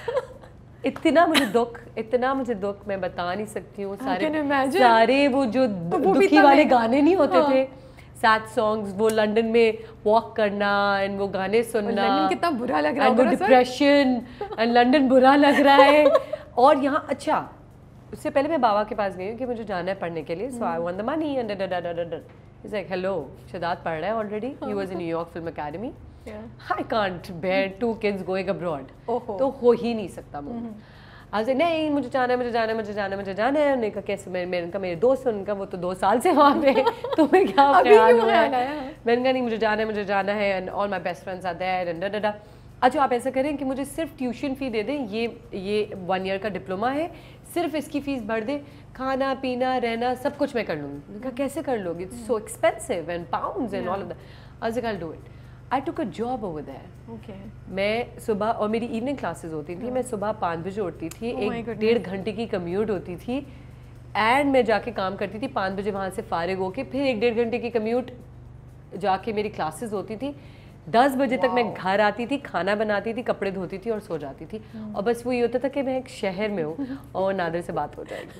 اتنا مجھے دکھ, اتنا مجھے دکھ میں بتا نہیں سکتی ہوں. سارے سارے وہ جو دکھی والے گانے نہیں ہوتے تھے, سیڈ سانگس, وہ لنڈن میں واک کرنا اینڈ وہ گانے سننا, کتنا برا لگ رہا ہے, وہ ڈپریشن اینڈ لنڈن برا لگ رہا ہے. اور یہاں اچھا اس سے پہلے میں بابا کے پاس گئی ہوں کہ مجھے جانا ہے پڑھنے کے لیے, سو I want the money and ڈا ڈا ڈا ڈا. He's like, hello, Shadad پڑھ رہا ہے already. He was in New York Film Academy. I can't bear two kids going abroad. تو ہو ہی نہیں سکتا مجھے. I was like, نہیں مجھے جانا ہے, مجھے جانا ہے, مجھے جانا ہے, مجھے جانا ہے. انہوں نے کہا کیسے, میں نے کہا میرے دوست, ان کا وہ تو دو سال سے وہاں پہ, تو میں کیا خیال ہوا ہے. میں نے کہا نہیں مجھے جانا ہے, مجھے جانا ہے, and all my best friends are there and da da da. اچھا آپ ایسا کریں کہ مجھے صرف ٹیوشن فی دے دیں, یہ یہ ون ایئر کا ڈپلوما ہے, صرف اس کی فیس بھر دیں, کھانا پینا رہنا سب کچھ میں کر لوں گی. میں نے کہا کیسے کر لو گی, so expensive and pounds and all of that. I was like I do it. I took a job over there. میں صبح, اور میری ایوننگ کلاسز ہوتی تھیں, میں صبح پانچ بجے اٹھتی تھی, ایک ڈیڑھ گھنٹے کی کمیوٹ ہوتی تھی, اینڈ میں جا کے کام کرتی تھی پانچ بجے وہاں سے فارغ ہو کے, پھر ایک ڈیڑھ گھنٹے کی کمیوٹ جا کے میری کلاسز ہوتی تھی. دس بجے تک میں گھر آتی تھی, کھانا بناتی تھی, کپڑے دھوتی تھی اور سو جاتی تھی. اور بس وہی ہوتا تھا کہ میں ایک شہر میں ہوں اور نادر سے بات ہو جائے گی.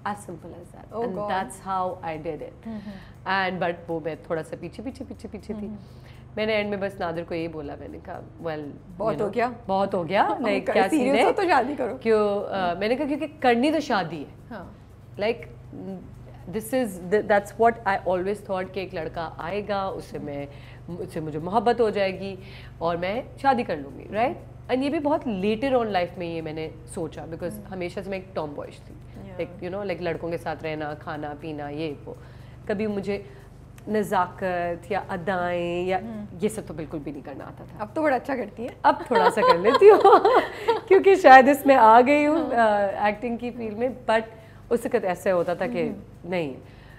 as simple as that. Oh, and God. That's how I did it. mm-hmm. And but वो मैं थोड़ा सा पीछे पीछे पीछे पीछे थी. मैंने एंड में बस नादिर को यही बोला, मैंने कहा वेल बहुत हो गया बहुत हो गया लाइक क्या सीन है तो शादी करो. क्यों मैंने कहा क्योंकि करनी तो शादी है. Like this is that's what I always thought कि एक लड़का आएगा, उससे मैं उससे मुझे मोहब्बत हो जाएगी और मैं शादी कर लूँगी, राइट. एंड ये भी बहुत लेटर ऑन लाइफ में ये मैंने सोचा, बिकॉज हमेशा से मैं एक टॉम बॉयज थी, लाइक यू नो लाइक लड़कों के साथ रहना, खाना पीना, ये वो. कभी मुझे नज़ाकत या अदाएं या ये सब तो बिल्कुल भी नहीं करना आता था. अब तो बड़ा अच्छा करती है. अब थोड़ा सा कर लेती हूँ क्योंकि शायद इसमें आ गई हूँ एक्टिंग की फील्ड में. बट उस वक्त ऐसे होता था कि नहीं.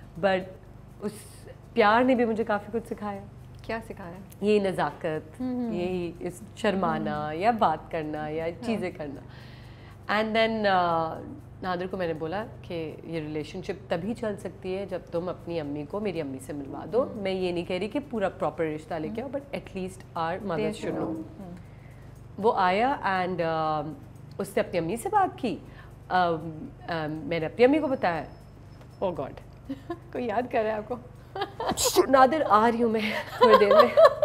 बट उस प्यार ने भी मुझे काफ़ी कुछ सिखाया. क्या सिखाया? यही नज़ाकत, यही इस शर्माना या बात करना या चीज़ें करना. एंड देन नादिर को मैंने बोला कि ये रिलेशनशिप तभी चल सकती है जब तुम अपनी अम्मी को मेरी अम्मी से मिलवा दो. मैं ये नहीं कह रही कि पूरा प्रॉपर रिश्ता लेके आओ, but at least our mothers should know. वो आया एंड uh, उससे अपनी अम्मी से बात की. uh, uh, मैंने अपनी अम्मी को बताया. ओ गॉड कोई याद कर रहा है आपको? नादिर आ रही हूँ मैं थोड़ी देर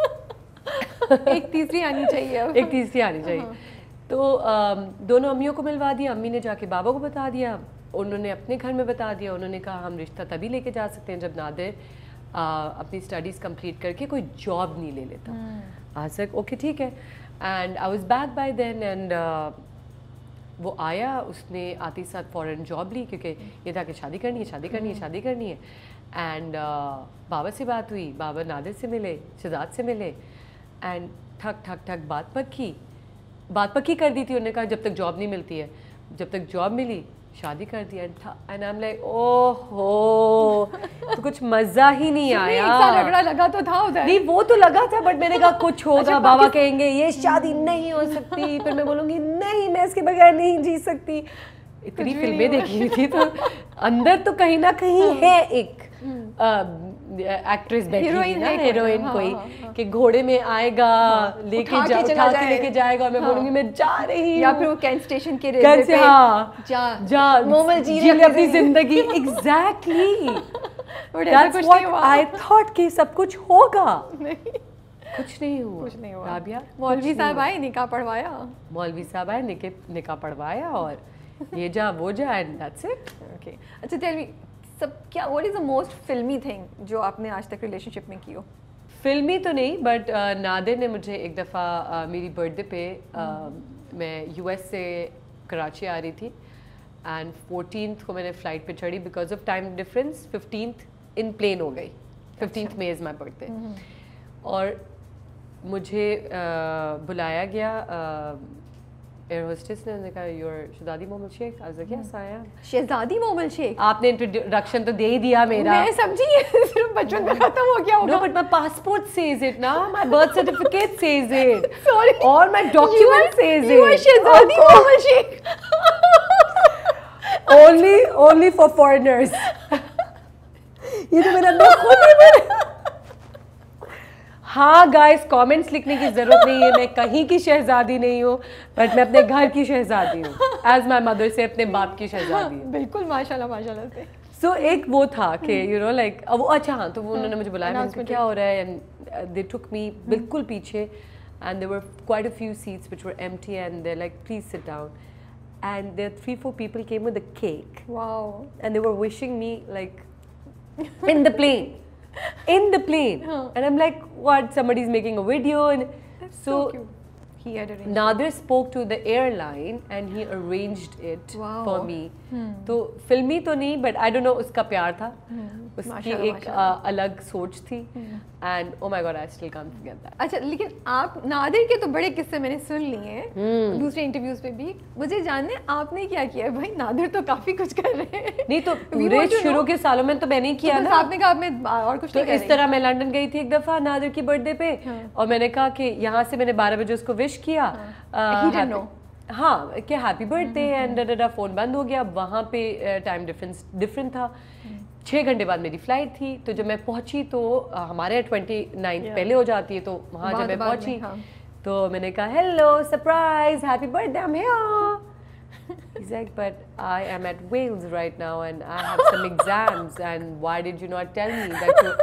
में. एक तीसरी आनी चाहिए अब. एक तीसरी आनी चाहिए. तो um, दोनों अम्मियों को मिलवा दिया. अम्मी ने जाके बाबा को बता दिया, उन्होंने अपने घर में बता दिया. उन्होंने कहा हम रिश्ता तभी लेके जा सकते हैं जब नादिर uh, अपनी स्टडीज़ कंप्लीट करके कोई जॉब नहीं ले लेता. आज तक ओके ठीक है. And I was back by then and वो आया, उसने आते साथ फ़ौरन जॉब ली क्योंकि ये था कि शादी करनी है शादी करनी है शादी करनी है. एंड uh, बाबा से बात हुई, बाबा नादिर से मिले, शहजाद से मिले. एंड ठक ठक ठक बात पक्की बात पक्की कर दी थी. उन्होंने कहा जब तक जॉब नहीं मिलती है, जब तक जॉब मिली शादी कर दिया. एंड आई एम लाइक ओहो तो कुछ मज़ा ही नहीं आया. झगड़ा लगा तो था उधर. नहीं वो तो लगा था, बट मैंने कहा कुछ होगा. बाबा कहेंगे ये शादी नहीं हो सकती, फिर मैं बोलूँगी नहीं मैं इसके बगैर नहीं जी सकती. इतनी फिल्में देखी थी तो अंदर तो कहीं ना कहीं है एक एक्ट्रेस बैठी है ना, हीरोइन कोई कि घोड़े में आएगा, लेके जा उठा के लेके जाएगा और मैं बोलूंगी मैं जा रही हूँ. या फिर वो कैंट स्टेशन के रेलवे पे हाँ जा जा मोमल जी ले अपनी जिंदगी. Exactly that's what I thought कि सब कुछ होगा. कुछ नहीं हुआ. कुछ नहीं हुआ. राबिया मौलवी साहब आए, निकाह पढ़वाया. मौलवी साहब आए, निकाह पढ़वाया और ये जा वो जा एंड दैट्स इट. ओके अच्छा टेल मी सब क्या what is the most filmy thing जो आपने आज तक रिलेशनशिप में की हो? फिल्मी तो नहीं, बट uh, नादिर ने मुझे एक दफ़ा uh, मेरी बर्थडे पे uh, मैं यूएस से कराची आ रही थी एंड फोर्टीन्थ को मैंने फ़्लाइट पे चढ़ी because of time difference. Fifteenth in plane हो गई. Fifteenth May is my birthday. और मुझे uh, बुलाया गया uh, एयर होस्टेस ने कहा your Shahzadi Momal Sheikh. I was like yes I am. Shahzadi Momal Sheikh? आपने इंट्रोडक्शन तो दे ही दिया मेरा. मैं समझी सिर्फ बचपन में खत्म हो गया होगा. No but my passport says it ना, my birth certificate says it. Sorry और my document says it. You are Shahzadi Momal Sheikh. Only only for foreigners. ये तो मेरा अंदर खुद ही मेरा. हाँ गाइस कमेंट्स लिखने की ज़रूरत नहीं है. मैं कहीं की शहजादी नहीं हूँ, बट मैं अपने घर की शहजादी हूँ. एज माई मदर से अपने बाप की शहजादी हूँ. बिल्कुल माशाल्लाह माशाल्लाह से. सो so, एक वो था कि यू नो लाइक अब अच्छा हाँ तो वो उन्होंने मुझे बुलाया. मैंने क्या हो रहा है एंड दे टुक मी बिल्कुल पीछे and there were quite a few seats which were empty and they like please sit down and there three four people came with a cake. Wow. And they were wishing me like in the plane. In the plane, huh. And I'm like, what? Somebody's making a video, and That's so, so cute. He had arranged. Nadir spoke to the airline, and he arranged it wow. for me. Hmm. तो फिल्मी तो नहीं, but I don't know उसका प्यार था. Hmm. उसकी एक uh, अलग सोच थी. Hmm. And oh my God, I still can't forget that. अच्छा लेकिन आप नादिर के तो बड़े किस्से मैंने सुन लिए हैं hmm. दूसरे इंटरव्यूज पे भी. मुझे जानने आपने क्या किया है भाई? नादिर तो काफी कुछ कर रहे हैं. नहीं तो पूरे शुरू के सालों में तो मैंने किया तो ना. आपने कहा मैं और कुछ तो इस तरह मैं लंदन गई थी एक दफा नादिर की बर्थडे पे. हाँ. और मैंने कहा कि यहाँ से मैंने बारह बजे उसको विश किया. हाँ. हाँ क्या happy birthday and the phone बंद हो गया. वहाँ पे टाइम डिफरेंस डिफरेंट था. छः घंटे बाद मेरी फ़्लाइट थी. तो जब मैं पहुँची तो हमारे ट्वेंटी नाइन्थ पहले हो जाती है. तो वहाँ जब मैं पहुँची तो मैंने कहा hello surprise happy birthday I am here. He's like, but I am at Wales right now and I have some exams and why did you not tell me that you...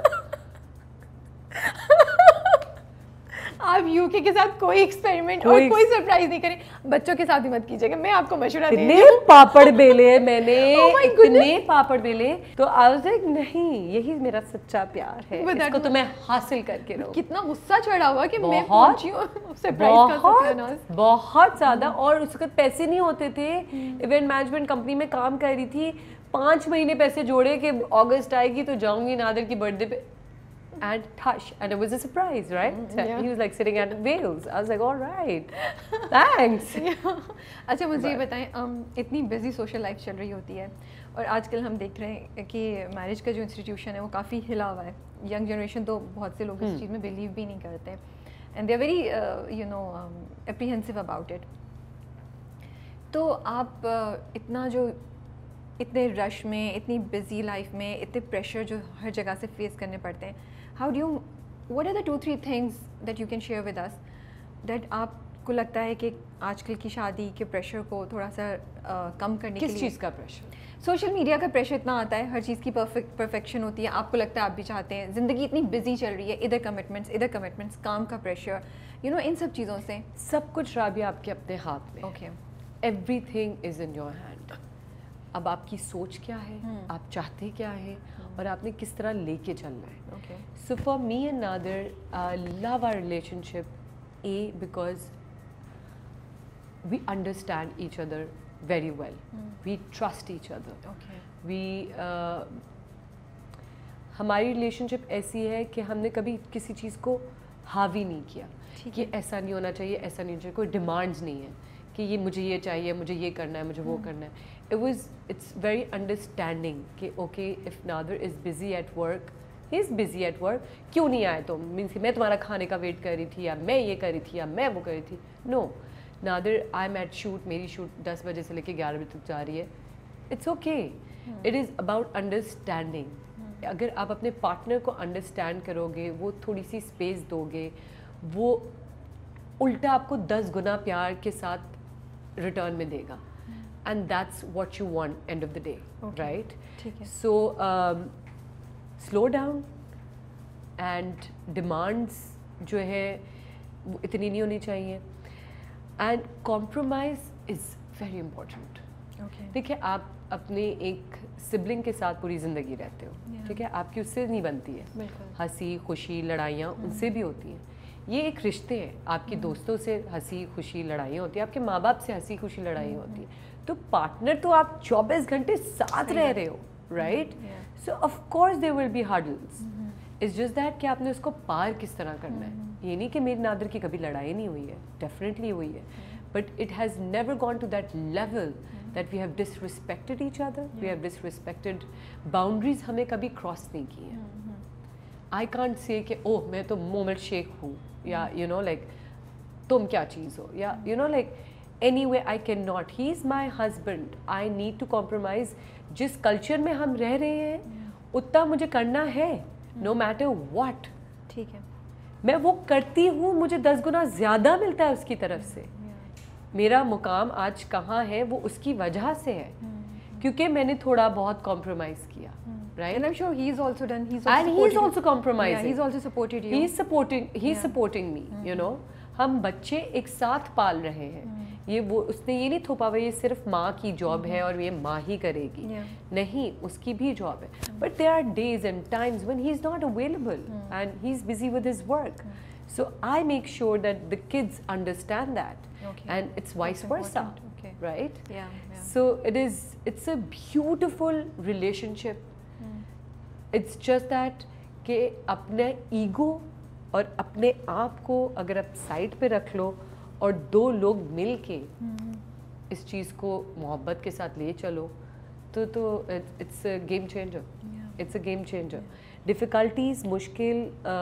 آپ یوکے کے ساتھ کوئی experiment اور کوئی surprise نہیں کریں, بچوں کے ساتھ ہی مت کیجیے گا, میں آپ کو مشورہ دے رہی ہوں. پاپڑ بیلے میں نے, اتنے پاپڑ بیلے, تو I was like نہیں, یہی میرا سچا پیار ہے, اس کو تو میں حاصل کر کے رہوں. کتنا غصہ چڑھا ہوا کہ میں پہنچی ہوں سرپرائز کا ستیاناز. بہت زیادہ. اور اس وقت پیسے نہیں ہوتے تھے, ایونٹ مینجمنٹ کمپنی میں کام کر رہی تھی, پانچ مہینے پیسے جوڑے کہ اگست آئے گی تو جاؤں گی نادر کی برتھ ڈے پہ, and hush, and it was a surprise, right? Yeah. He was like sitting at Wales. I was like, all right, thanks. اچھا مجھے یہ بتائیں, اتنی بزی سوشل لائف چل رہی ہوتی ہے اور آج کل ہم دیکھ رہے ہیں کہ میرج کا جو انسٹیٹیوشن ہے وہ کافی ہلا ہوا ہے. ینگ جنریشن تو بہت سے لوگ اس چیز میں بلیو بھی نہیں کرتے, and they are very you know apprehensive about it. تو آپ اتنا جو اتنے رش میں, اتنی بزی لائف میں, اتنے پریشر جو ہر جگہ سے فیس کرنے پڑتے ہیں, how do you, what are the two three things that you can share with us that آپ کو لگتا ہے کہ آج کل کی شادی کے پریشر کو تھوڑا سا کم کرنے کے لیے؟ کس چیز کا پریشر؟ سوشل میڈیا کا پریشر اتنا آتا ہے, ہر چیز کی پرفیکٹ پرفیکشن ہوتی ہے, آپ کو لگتا ہے آپ بھی چاہتے ہیں, زندگی اتنی بزی چل رہی ہے, ادھر کمٹمنٹس ادھر کمٹمنٹس, کام کا پریشر, یو نو, ان سب چیزوں سے. سب کچھ رابعہ آپ کے اپنے ہاتھ میں. Okay, everything is in your hand. اب آپ کی سوچ کیا ہے, آپ چاہتے کیا ہے, اور آپ نے کس طرح لے کے چلنا ہے. Okay. So for me and Nadir, love our relationship uh because we understand each other very well, we trust each other. We ہماری ریلیشن شپ ایسی ہے کہ ہم نے کبھی کسی چیز کو حاوی نہیں کیا کہ ایسا نہیں ہونا چاہیے, ایسا نہیں ہونا چاہیے, کوئی ڈیمانڈز نہیں ہے کہ یہ مجھے یہ چاہیے, مجھے یہ کرنا ہے, مجھے وہ کرنا ہے. It was, it's very understanding کہ okay, if Nader is busy at work, he is busy at work, کیوں نہیں آئے تم, مینس کہ میں تمہارا کھانے کا ویٹ کر رہی تھی, یا میں یہ کر رہی تھی, یا میں وہ کر رہی تھی. No, Nader, I'm at shoot, میری شوٹ دس بجے سے لے کے گیارہ بجے تک جا رہی ہے. It's okay. It is about understanding. اگر آپ اپنے پارٹنر کو انڈرسٹینڈ کرو گے, وہ تھوڑی سی اسپیس دو گے, وہ الٹا آپ کو دس گنا پیار کے ساتھ ریٹرن میں دے گا. And that's what you want end of the day, okay. Right? Okay. So um, slow down, and demands جو ہے وہ اتنی نہیں ہونی چاہیے, and compromise is very important. Okay. دیکھیں, آپ اپنے ایک سبلنگ کے ساتھ پوری زندگی رہتے ہو, ٹھیک ہے, آپ کی اس سے نہیں بنتی ہے, ہنسی خوشی لڑائیاں ان سے بھی ہوتی ہیں. یہ ایک رشتے ہیں, آپ کے دوستوں سے ہنسی خوشی لڑائیاں ہوتی ہیں, آپ کے ماں باپ سے ہنسی خوشی لڑائیاں ہوتی ہیں. تو پارٹنر تو آپ چوبیس گھنٹے ساتھ رہ رہے ہو, right? So of course there will be hurdles. It's just that کہ آپ نے اس کو پار کس طرح کرنا ہے. یہ نہیں کہ میری نادر کی کبھی لڑائی نہیں ہوئی ہے, ڈیفینیٹلی ہوئی ہے, but it has never gone to that level that we have disrespected each other, we have disrespected boundaries, ہمیں کبھی کراس نہیں کی ہیں. آئی کانٹ سے کہ اوہ میں تو مومنٹ شیک ہوں, یا یو نو لائک تم کیا چیز ہو, یا you know like anyway I cannot. He is my husband. I need to compromise. جس کلچر میں ہم رہ رہے ہیں اتنا مجھے کرنا ہے, no matter what. ٹھیک ہے, میں وہ کرتی ہوں, مجھے دس گنا زیادہ ملتا ہے اس کی طرف سے. میرا مقام آج کہاں ہے وہ اس کی وجہ سے ہے, کیونکہ میں نے تھوڑا بہت کمپرومائز کیا, right? And I'm sure he's also done, he's also and he's also compromising. Yeah, he's also supported you. He's supporting, he's yeah. supporting me, mm-hmm. you know. ہم بچے ایک ساتھ پال رہے ہیں. یہ وہ اس نے یہ نہیں تھوپا ہوا یہ صرف ماں کی جاب ہے اور یہ ماں ہی کرے گی, نہیں, اس کی بھی جاب ہے. But there are days and times when he is not available and he is busy with his work. So I make sure that the kids understand that, and it's vice versa, right? So it is it's a beautiful relationship. It's just that کہ اپنے ego اور اپنے آپ کو اگر آپ side پہ رکھ لو اور دو لوگ مل کے اس چیز کو محبت کے ساتھ لے چلو, تو تو it's a game changer, it's a game changer. Difficulties, مشکل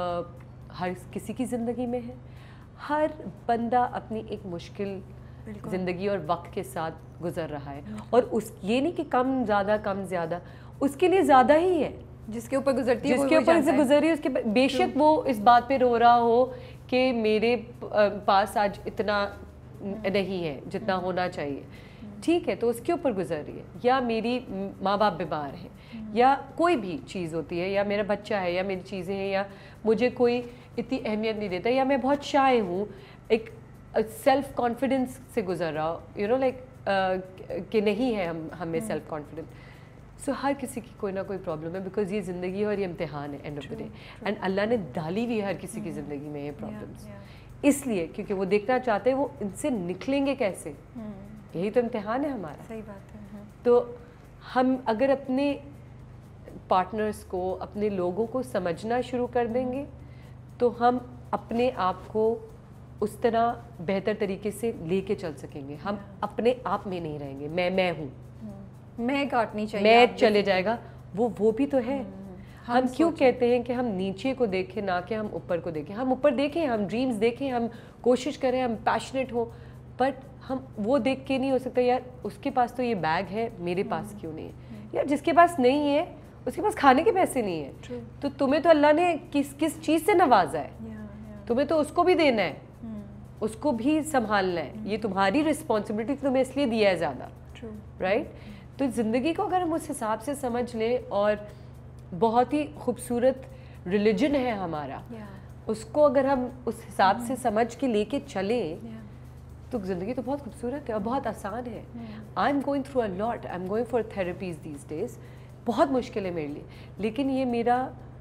ہر کسی کی زندگی میں ہے, ہر بندہ اپنی ایک مشکل زندگی اور وقت کے ساتھ گزر رہا ہے, اور اس یہ نہیں کہ کم زیادہ کم زیادہ, اس کے لیے زیادہ ہی ہے جس کے اوپر گزرتی ہے, جس کے اوپر سے گزر رہی ہے, اس کے بے شک وہ اس بات پہ رو رہا ہو کہ میرے پاس آج اتنا نہیں ہے جتنا ہونا چاہیے, ٹھیک ہے, تو اس کے اوپر گزر رہی ہے, یا میری ماں باپ بیمار ہیں, یا کوئی بھی چیز ہوتی ہے, یا میرا بچہ ہے, یا میری چیزیں ہیں, یا مجھے کوئی اتنی اہمیت نہیں دیتا, یا میں بہت شائع ہوں, ایک سیلف کانفیڈنس سے گزر رہا ہو, یو نو لائک کہ نہیں ہے ہم ہمیں سیلف کانفیڈنس. سو ہر کسی کی کوئی نہ کوئی پرابلم ہے, بیکاز یہ زندگی ہے اور یہ امتحان ہے and of the day, and اللہ نے ڈالی ہوئی ہے ہر کسی کی زندگی میں یہ پرابلمس, اس لیے کیونکہ وہ دیکھنا چاہتے ہیں وہ ان سے نکلیں گے کیسے, یہی تو امتحان ہے ہمارا. صحیح بات ہے. تو ہم اگر اپنے پارٹنرس کو, اپنے لوگوں کو سمجھنا شروع کر دیں گے, تو ہم اپنے آپ کو اس طرح بہتر طریقے سے لے کے چل سکیں گے. ہم اپنے آپ میں نہیں رہیں گے, میں میں ہوں, میں کاٹنی چاہیے, میں چلے جائے گا, وہ وہ بھی تو ہے. ہم کیوں کہتے ہیں کہ ہم نیچے کو دیکھیں نہ کہ ہم اوپر کو دیکھیں. ہم اوپر دیکھیں, ہم ڈریمز دیکھیں, ہم کوشش کریں, ہم پیشنیٹ ہوں, بٹ ہم وہ دیکھ کے نہیں ہو سکتا یار اس کے پاس تو یہ بیگ ہے, میرے پاس کیوں نہیں ہے, یار جس کے پاس نہیں ہے اس کے پاس کھانے کے پیسے نہیں ہیں, تو تمہیں تو اللہ نے کس کس چیز سے نوازا ہے, تمہیں تو اس کو بھی دینا ہے, اس کو بھی سنبھالنا ہے, یہ تمہاری رسپانسبلٹی تمہیں اس لیے دیا ہے زیادہ, رائٹ. تو زندگی کو اگر ہم اس حساب سے سمجھ لیں, اور بہت ہی خوبصورت ریلیجن ہے ہمارا, اس کو اگر ہم اس حساب سے سمجھ کے لے کے چلیں, تو زندگی تو بہت خوبصورت ہے اور بہت آسان ہے. I am going through a lot, I am going for therapies these days, بہت مشکل ہے میرے لیے, لیکن یہ میرا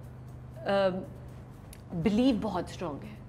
بلیو بہت اسٹرانگ ہے.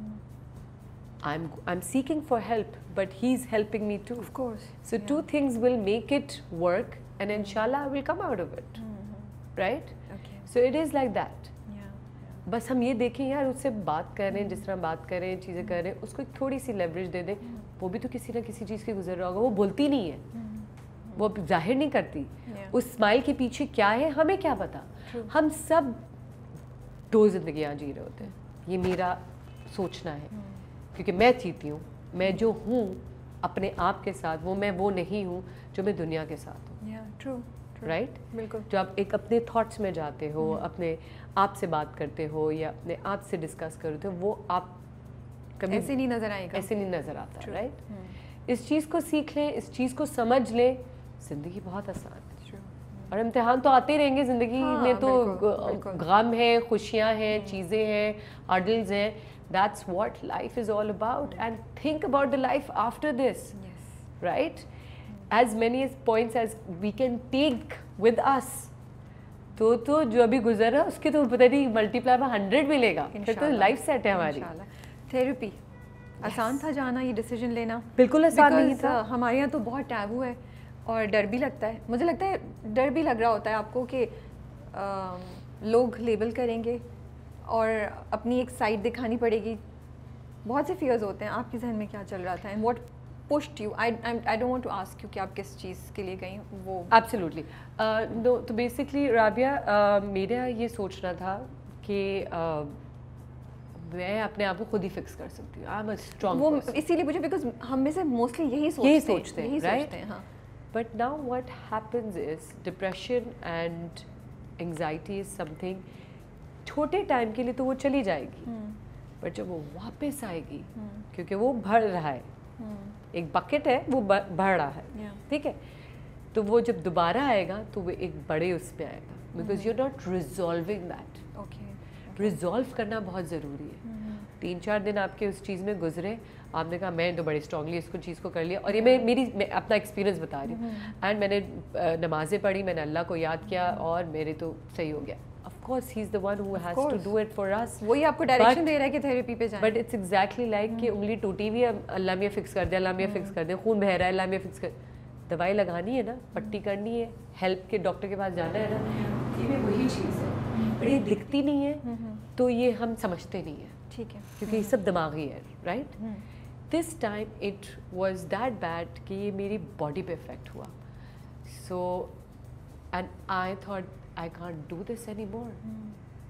I am I am seeking for help, but he is helping me too. Of course. So two things will make it work, and inshallah I will come out of it, right? Okay. So it is like that. Yeah. بس ہم یہ دیکھیں یار اس سے بات کر رہے ہیں, جس طرح بات کر رہے ہیں, چیزیں کر رہے ہیں, اس کو ایک تھوڑی سی لیوریج دے دیں. وہ بھی تو کسی نہ کسی چیز کے گزر رہا ہوگا, وہ بولتی نہیں ہے, وہ ظاہر نہیں کرتی, اس اسمائل کے پیچھے کیا ہے ہمیں کیا پتا. ہم سب دو زندگیاں جی رہے ہوتے ہیں, یہ میرا سوچنا ہے, کیونکہ میں جیتی ہوں, میں جو ہوں اپنے آپ کے ساتھ, وہ میں وہ نہیں ہوں جو میں دنیا کے ساتھ ہوں, رائٹ. بالکل. جو آپ ایک اپنے تھاٹس میں جاتے ہو, اپنے آپ سے بات کرتے ہو, یا اپنے آپ سے ڈسکس کرتے ہو, وہ آپ کبھی ایسے نہیں نظر آئے گا, ایسے نہیں نظر آتا, رائٹ. اس چیز کو سیکھ لیں, اس چیز کو سمجھ لیں, زندگی بہت آسان ہے. اور امتحان تو آتے رہیں گے زندگی میں, تو غم ہے, خوشیاں ہیں, چیزیں ہیں, ہرڈلز ہیں. That's what life is all about, and think about the life after this. Yes. Right? As many as points as we can take with us. تو تو جو ابھی گزر رہا ہے اس کے تو پتہ نہیں ملٹی پلائی بائی ہنڈریڈ ملے گا, پھر تو لائف سیٹ ہے ہماری. تھیراپی آسان تھا جانا, یہ ڈیسیجن لینا بالکل آسان نہیں تھا. ہمارے یہاں تو بہت ٹیبو ہے, اور ڈر بھی لگتا ہے. مجھے لگتا ہے ڈر بھی لگ رہا ہوتا ہے آپ کو کہ لوگ لیبل کریں گے, اور اپنی ایک سائڈ دکھانی پڑے گی. بہت سے فیئرز ہوتے ہیں. آپ کے ذہن میں کیا چل رہا تھا, and what pushed you? I I don't want to ask you کہ آپ کس چیز کے لیے گئیں. وہ ایبسلیوٹلی نو. تو بیسکلی رابعہ, میرا یہ سوچنا تھا کہ میں اپنے آپ کو خود ہی فکس کر سکتی ہوں. آئی ایم اے اسٹرانگ, وہ اسی لیے پوچھا بیکاز ہم میں سے موسٹلی یہی سوچتے ہیں, right. But now what happens is depression and anxiety is something چھوٹے ٹائم کے لیے تو وہ چلی جائے گی, بٹ جب وہ واپس آئے گی, کیونکہ وہ بڑھ رہا ہے, ایک بکٹ ہے وہ بڑھ رہا ہے, ٹھیک ہے, تو وہ جب دوبارہ آئے گا تو وہ ایک بڑے اس پہ آئے گا, because you not resolving that. Resolve کرنا بہت ضروری ہے. تین چار دن آپ کے اس چیز میں گزرے, آپ نے کہا میں تو بڑے اسٹرانگلی اس کو چیز کو کر لیا, اور یہ میں میری میں اپنا ایکسپیرینس بتا رہی ہوں. اینڈ میں نے نمازیں پڑھی, میں نے اللہ کو یاد کیا, اور میرے تو صحیح ہو گیا. Of course, he's the one who has to do it for us. وہی آپ کو ڈائریکشن دے رہا ہے کہ تھیراپی پہ جائیں. But it's exactly like کہ انگلی ٹوٹی ہوئی ہے, اللہ میاں فکس کر دے, اللہ میاں فکس کر دے, خون بہ رہا ہے, اللہ میاں فکس کر, دوائی لگانی ہے نا, پٹی کرنی ہے, ہیلپ کے ڈاکٹر کے پاس جانا ہے نا, یہ وہی چیز ہے. بٹ یہ دکھتی نہیں ہے, تو یہ ہم سمجھتے نہیں ہیں, ٹھیک ہے, کیونکہ یہ سب دماغی ہے, right. This time it was that bad کہ یہ میری باڈی پہ افیکٹ ہوا. So and I thought I can't do this anymore. Mm.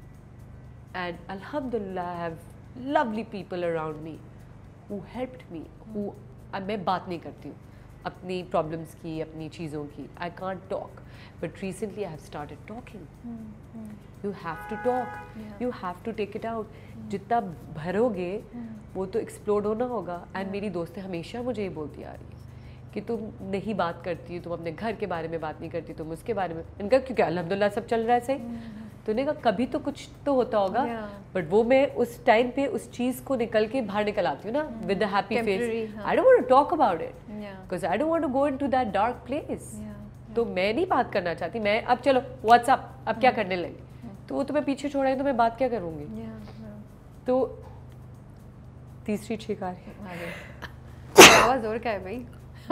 And alhamdulillah I have lovely people around me who helped me, who اب میں بات نہیں کرتی ہوں اپنی پرابلمس کی, اپنی چیزوں کی. I can't talk, but recently I have started talking. Mm. You have to talk. Yeah. You have to take it out. Mm. جتنا بھرو گے mm. وہ تو ایکسپلوڈ ہونا ہوگا. اینڈ میری دوستیں ہمیشہ مجھے یہ بولتی آ رہی ہیں کہ تم نہیں بات کرتی, تم اپنے گھر کے بارے میں بات نہیں کرتی, تم اس کے بارے میں. ان کا کیونکہ الحمدللہ سب چل رہا ہے صحیح. تو نے کہا کبھی تو کچھ تو ہوتا ہوگا, بٹ وہ میں اس ٹائم پہ اس چیز کو نکل کے باہر نکل آتی ہوں نا with a happy face. I don't want to talk about it because I don't want to go into that dark place. تو میں نہیں بات کرنا چاہتی. میں اب چلو واٹس اپ اب کیا کرنے لگی, تو وہ تو میں پیچھے چھوڑا ہے, تو میں بات کیا کروں گی. تو تیسری چھیک آ رہی ہے, آواز زور کا ہے بھائی.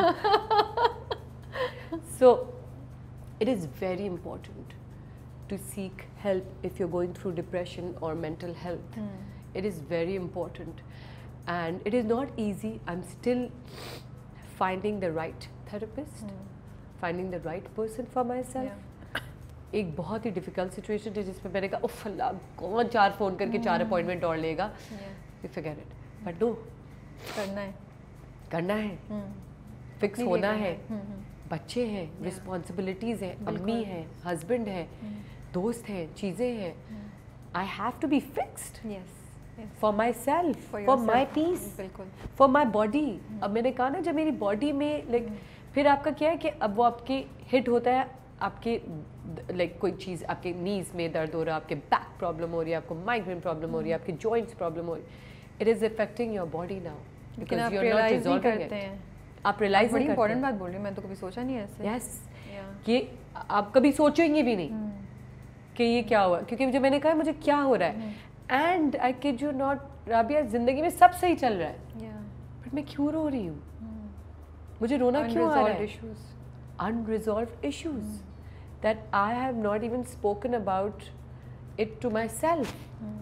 So it is very important to seek help if you're going through depression or mental health. Mm. It is very important, and it is not easy. I'm still finding the right therapist, mm. finding the right person for myself. Yeah. ایک بہت ہی difficult situation تھی جس میں میں نے کہا اوف اللہ کون چار فون کر کے چار اپوائنٹمنٹ اور لے گا. forget it. But no, کرنا ہے کرنا ہے, فکس ہونا ہے. بچے ہیں, رسپانسبلٹیز ہیں, امی ہیں, ہسبینڈ ہے, دوست ہیں, چیزیں ہیں. I have to be fixed for myself, for my peace, for my body. اب میں نے کہا نا جب میری باڈی میں لائک پھر آپ کا کیا ہے کہ اب وہ آپ کی ہٹ ہوتا ہے, آپ کے لائک کوئی چیز آپ کے نیز میں درد ہو رہا ہے, آپ کے بیک پرابلم ہو رہی ہے, آپ کو مائگرین پرابلم ہو رہی ہے, آپ کے جوائنٹس پرابلم ہو رہی ہے. It is affecting your body now because you are not resolving it. آپ ریئلائز بڑی امپورٹنٹ بات بول رہی ہوں, میں تو کبھی سوچا نہیں ایسے. یس, کہ آپ کبھی سوچیں گے بھی نہیں کہ یہ کیا ہوا, کیونکہ جو میں نے کہا مجھے کیا ہو رہا ہے, and I kid you not Rabia, زندگی میں سب صحیح چل رہا ہے, بٹ میں کیوں رو رہی ہوں, مجھے رونا کیوں آ رہا ہے. unresolved issues that I have not even spoken about it to myself.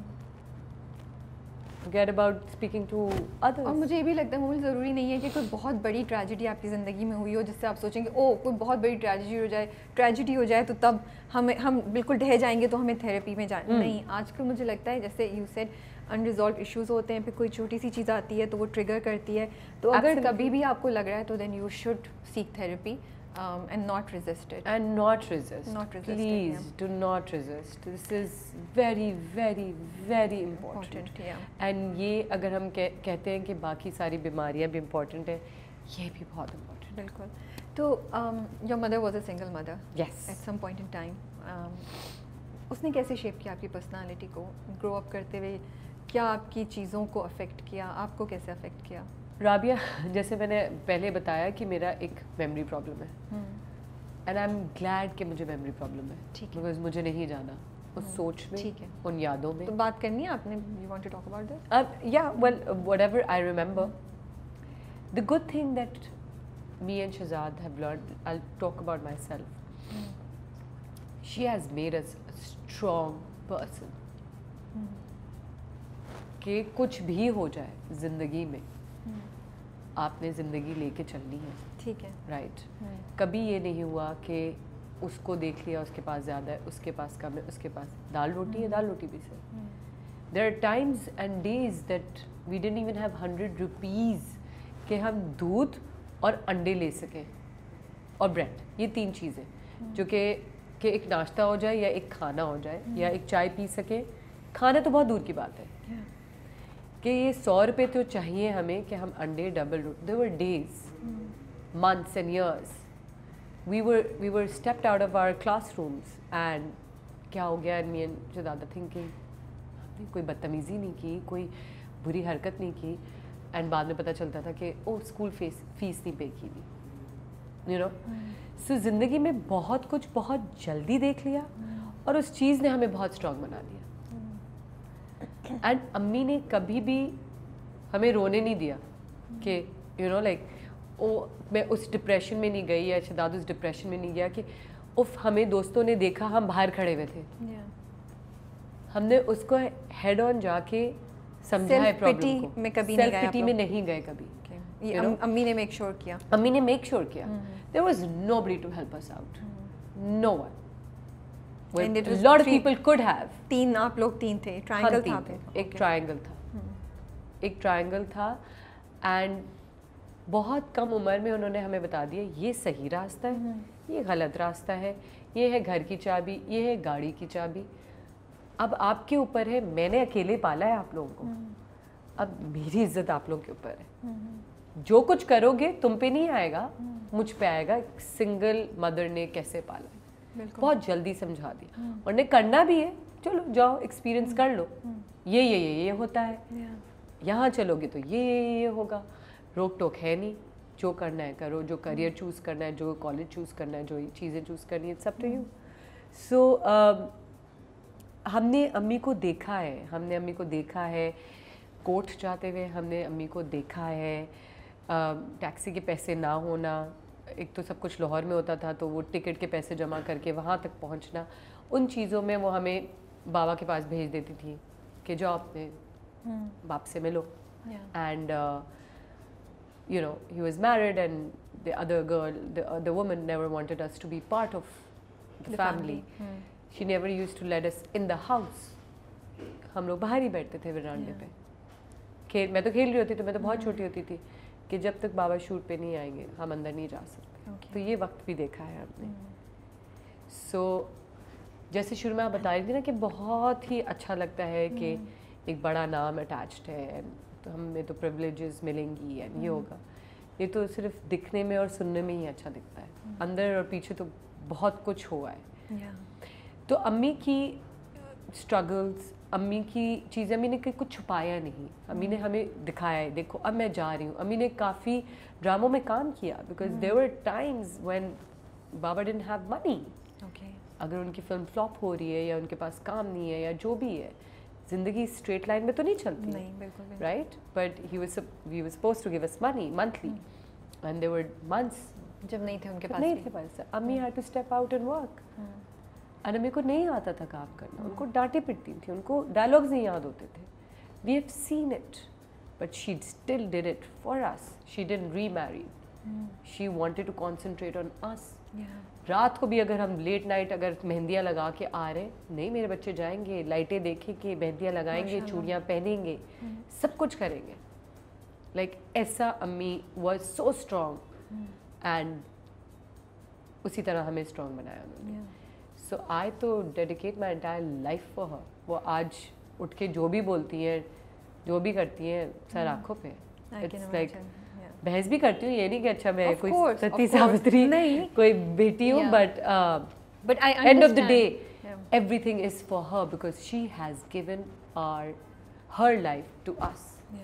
Forget about speaking to others. اور مجھے یہ بھی لگتا ہے مومل ضروری نہیں ہے کہ کوئی بہت بڑی ٹریجڈی آپ کی زندگی میں ہوئی ہو جس سے آپ سوچیں گے او کوئی بہت بڑی ٹریجڈی ہو جائے ٹریجڈی ہو جائے تو تب ہمیں ہم بالکل ڈھہ جائیں گے تو ہمیں تھیراپی میں جانا. نہیں, آج کل مجھے لگتا ہے جیسے یو سیڈ انریزالوڈ ایشوز ہوتے ہیں, پھر کوئی چھوٹی سی چیز آتی ہے تو وہ ٹریگر کرتی ہے. تو اگر کبھی بھی آپ کو لگ رہا ہے تو then you should seek therapy Um, and not resist it. And not resist. Not resist. Please it, yeah. do not resist. This is very, very, very important. important yeah. And یہ اگر ہم کہتے ہیں کہ باقی ساری بیماریاں بھی important ہیں, یہ بھی بہت important. بالکل. تو um, your mother was a single mother. Yes. At some point in time. Um, اس نے کیسے شیپ کیا آپ کی پرسنالٹی کو گرو اپ کرتے ہوئے, کیا آپ کی چیزوں کو افیکٹ کیا, آپ کو کیسے افیکٹ کیا؟ رابعہ, جیسے میں نے پہلے بتایا کہ میرا ایک میموری پرابلم ہے, اینڈ آئی ایم گلیڈ کہ مجھے میموری پرابلم ہے, بیکاز مجھے نہیں جانا اس سوچ میں, ان یادوں میں. تو بات کرنی ہے آپ نے, you want to talk about that? اب یا well whatever I remember, the good thing that me and Shahzad have learned, I talk about myself, she has made us strong person. کہ کچھ بھی ہو جائے زندگی میں, آپ نے زندگی لے کے چلنی ہے. ٹھیک ہے, رائٹ. کبھی یہ نہیں ہوا کہ اس کو دیکھ لیا اس کے پاس زیادہ ہے, اس کے پاس کم ہے, اس کے پاس دال روٹی ہے, دال روٹی بھی سے. There are times and days that we didn't even have hundred rupees کہ ہم دودھ اور انڈے لے سکیں اور بریڈ, یہ تین چیزیں جو کہ کہ ایک ناشتہ ہو جائے یا ایک کھانا ہو جائے یا ایک چائے پی سکیں. کھانا تو بہت دور کی بات ہے کہ یہ سو روپے تو چاہیے ہمیں کہ ہم انڈے ڈبل روٹ. There were days, months and years we were we were stepped out of our classrooms اینڈ کیا ہو گیا, می اینڈ زیادہ تھنکنگ ہم نے کوئی بدتمیزی نہیں کی, کوئی بری حرکت نہیں کی, اینڈ بعد میں پتہ چلتا تھا کہ او اسکول فیس فیس نہیں پے کی بھی, یو نو. سو زندگی میں بہت کچھ بہت جلدی دیکھ لیا اور اس چیز نے ہمیں بہت اسٹرانگ بنا دیا. اینڈ امی نے کبھی بھی ہمیں رونے نہیں دیا کہ یو نو لائک او میں اس ڈپریشن میں نہیں گئی یا شداد اس ڈپریشن میں نہیں گیا کہ اف ہمیں دوستوں نے دیکھا ہم باہر کھڑے ہوئے تھے. ہم نے اس کو ہیڈ آن جا کے سمجھا ہے پرابلم کو, سیلف پٹی میں نہیں گئے کبھی. امی نے میک شور کیا, امی نے میک شور کیا. There was nobody to help us out, no one. And it was a lot of people could have. تین آپ لوگ تین تھے, ٹرائنگل تھا, ایک ٹرائنگل تھا, ایک ٹرائنگل تھا. اینڈ بہت کم عمر میں انہوں نے ہمیں بتا دیا یہ صحیح راستہ ہے, یہ غلط راستہ ہے, یہ ہے گھر کی چابی, یہ ہے گاڑی کی چابی, اب آپ کے اوپر ہے. میں نے اکیلے پالا ہے آپ لوگوں کو, اب میری عزت آپ لوگوں کے اوپر ہے. جو کچھ کروگے تم پہ نہیں آئے گا, مجھ پہ آئے گا. سنگل مدر نے کیسے پالا, بہت جلدی سمجھا دیا. اور نے کرنا بھی ہے, چلو جاؤ ایکسپیرینس کر لو, یہ یہ یہ یہ ہوتا ہے, یہاں چلو گے تو یہ یہ یہ ہوگا. روک ٹوک ہے نہیں, جو کرنا ہے کرو, جو کریئر چوز کرنا ہے, جو کالج چوز کرنا ہے, جو چیزیں چوز کرنی ہے, سب ٹو یو. سو ہم نے امی کو دیکھا ہے, ہم نے امی کو دیکھا ہے کوٹ جاتے ہوئے, ہم نے امی کو دیکھا ہے ٹیکسی کے پیسے نہ ہونا. ایک تو سب کچھ لاہور میں ہوتا تھا, تو وہ ٹکٹ کے پیسے جمع کر کے وہاں تک پہنچنا, ان چیزوں میں وہ ہمیں بابا کے پاس بھیج دیتی تھی کہ جاؤ اپنے باپ سے ملو. And you know, he was married and the other girl, the, uh, the woman never wanted us to be part of the, the family. family. Hmm. She never used to let us in the house. ہم لوگ باہر ہی بیٹھتے تھے ورانڈے پہ. کھیل میں تو کھیل رہی ہوتی تو میں تو بہت چھوٹی ہوتی تھی کہ جب تک بابا شوٹ پہ نہیں آئیں گے ہم اندر نہیں جا سکتے. تو یہ وقت بھی دیکھا ہے ہم نے. سو جیسے شروع میں آپ بتا رہی تھی نا کہ بہت ہی اچھا لگتا ہے کہ ایک بڑا نام اٹیچڈ ہے, تو ہمیں تو پریولیجز ملیں گی اینڈ یہ ہوگا. یہ تو صرف دکھنے میں اور سننے میں ہی اچھا دکھتا ہے, اندر اور پیچھے تو بہت کچھ ہوا ہے. تو امی کی اسٹرگلس, امی کی چیزیں, امی نے کچھ چھپایا نہیں, امی نے ہمیں دکھایا ہے دیکھو اب میں جا رہی ہوں. امی نے کافی ڈراموں میں کام کیا because there were times when بابا ڈنٹ ہیو منی. اگر ان کی فلم فلاپ ہو رہی ہے یا ان کے پاس کام نہیں ہے یا جو بھی ہے, زندگی اسٹریٹ لائن میں تو نہیں چلتی, right, but he was we was supposed to give us money monthly and there were months جب نہیں تھے ان کے پاس, نہیں تھے پیسے. امی had to step out and work. And امی کو نہیں آتا تھا کام کرنا, ان کو ڈانٹیں پٹتی تھیں, ان کو ڈائلاگز نہیں یاد ہوتے تھے. We have seen it but she still did it for us. She didn't remarry, she wanted to concentrate on us. رات کو بھی اگر ہم لیٹ نائٹ اگر مہندیاں لگا کے آ رہے, نہیں میرے بچے جائیں گے, لائٹیں دیکھیں گے, مہندیاں لگائیں گے, چوڑیاں پہنیں گے, سب کچھ کریں گے. لائک ایسا امی واز سو اسٹرانگ اینڈ اسی طرح ہمیں اسٹرانگ بنایا انہوں نے. سو آئی تو dedicate my entire life for her. وہ آج اٹھ کے جو بھی بولتی ہیں, جو بھی کرتی ہیں, سر آنکھوں پہ. اٹس لائک بحث بھی کرتی ہوں, یہ نہیں کہ اچھا میں کوئی ستی ساوتری کوئی بیٹی ہوں, but but end of the day everything is for her because she has given our her life to us.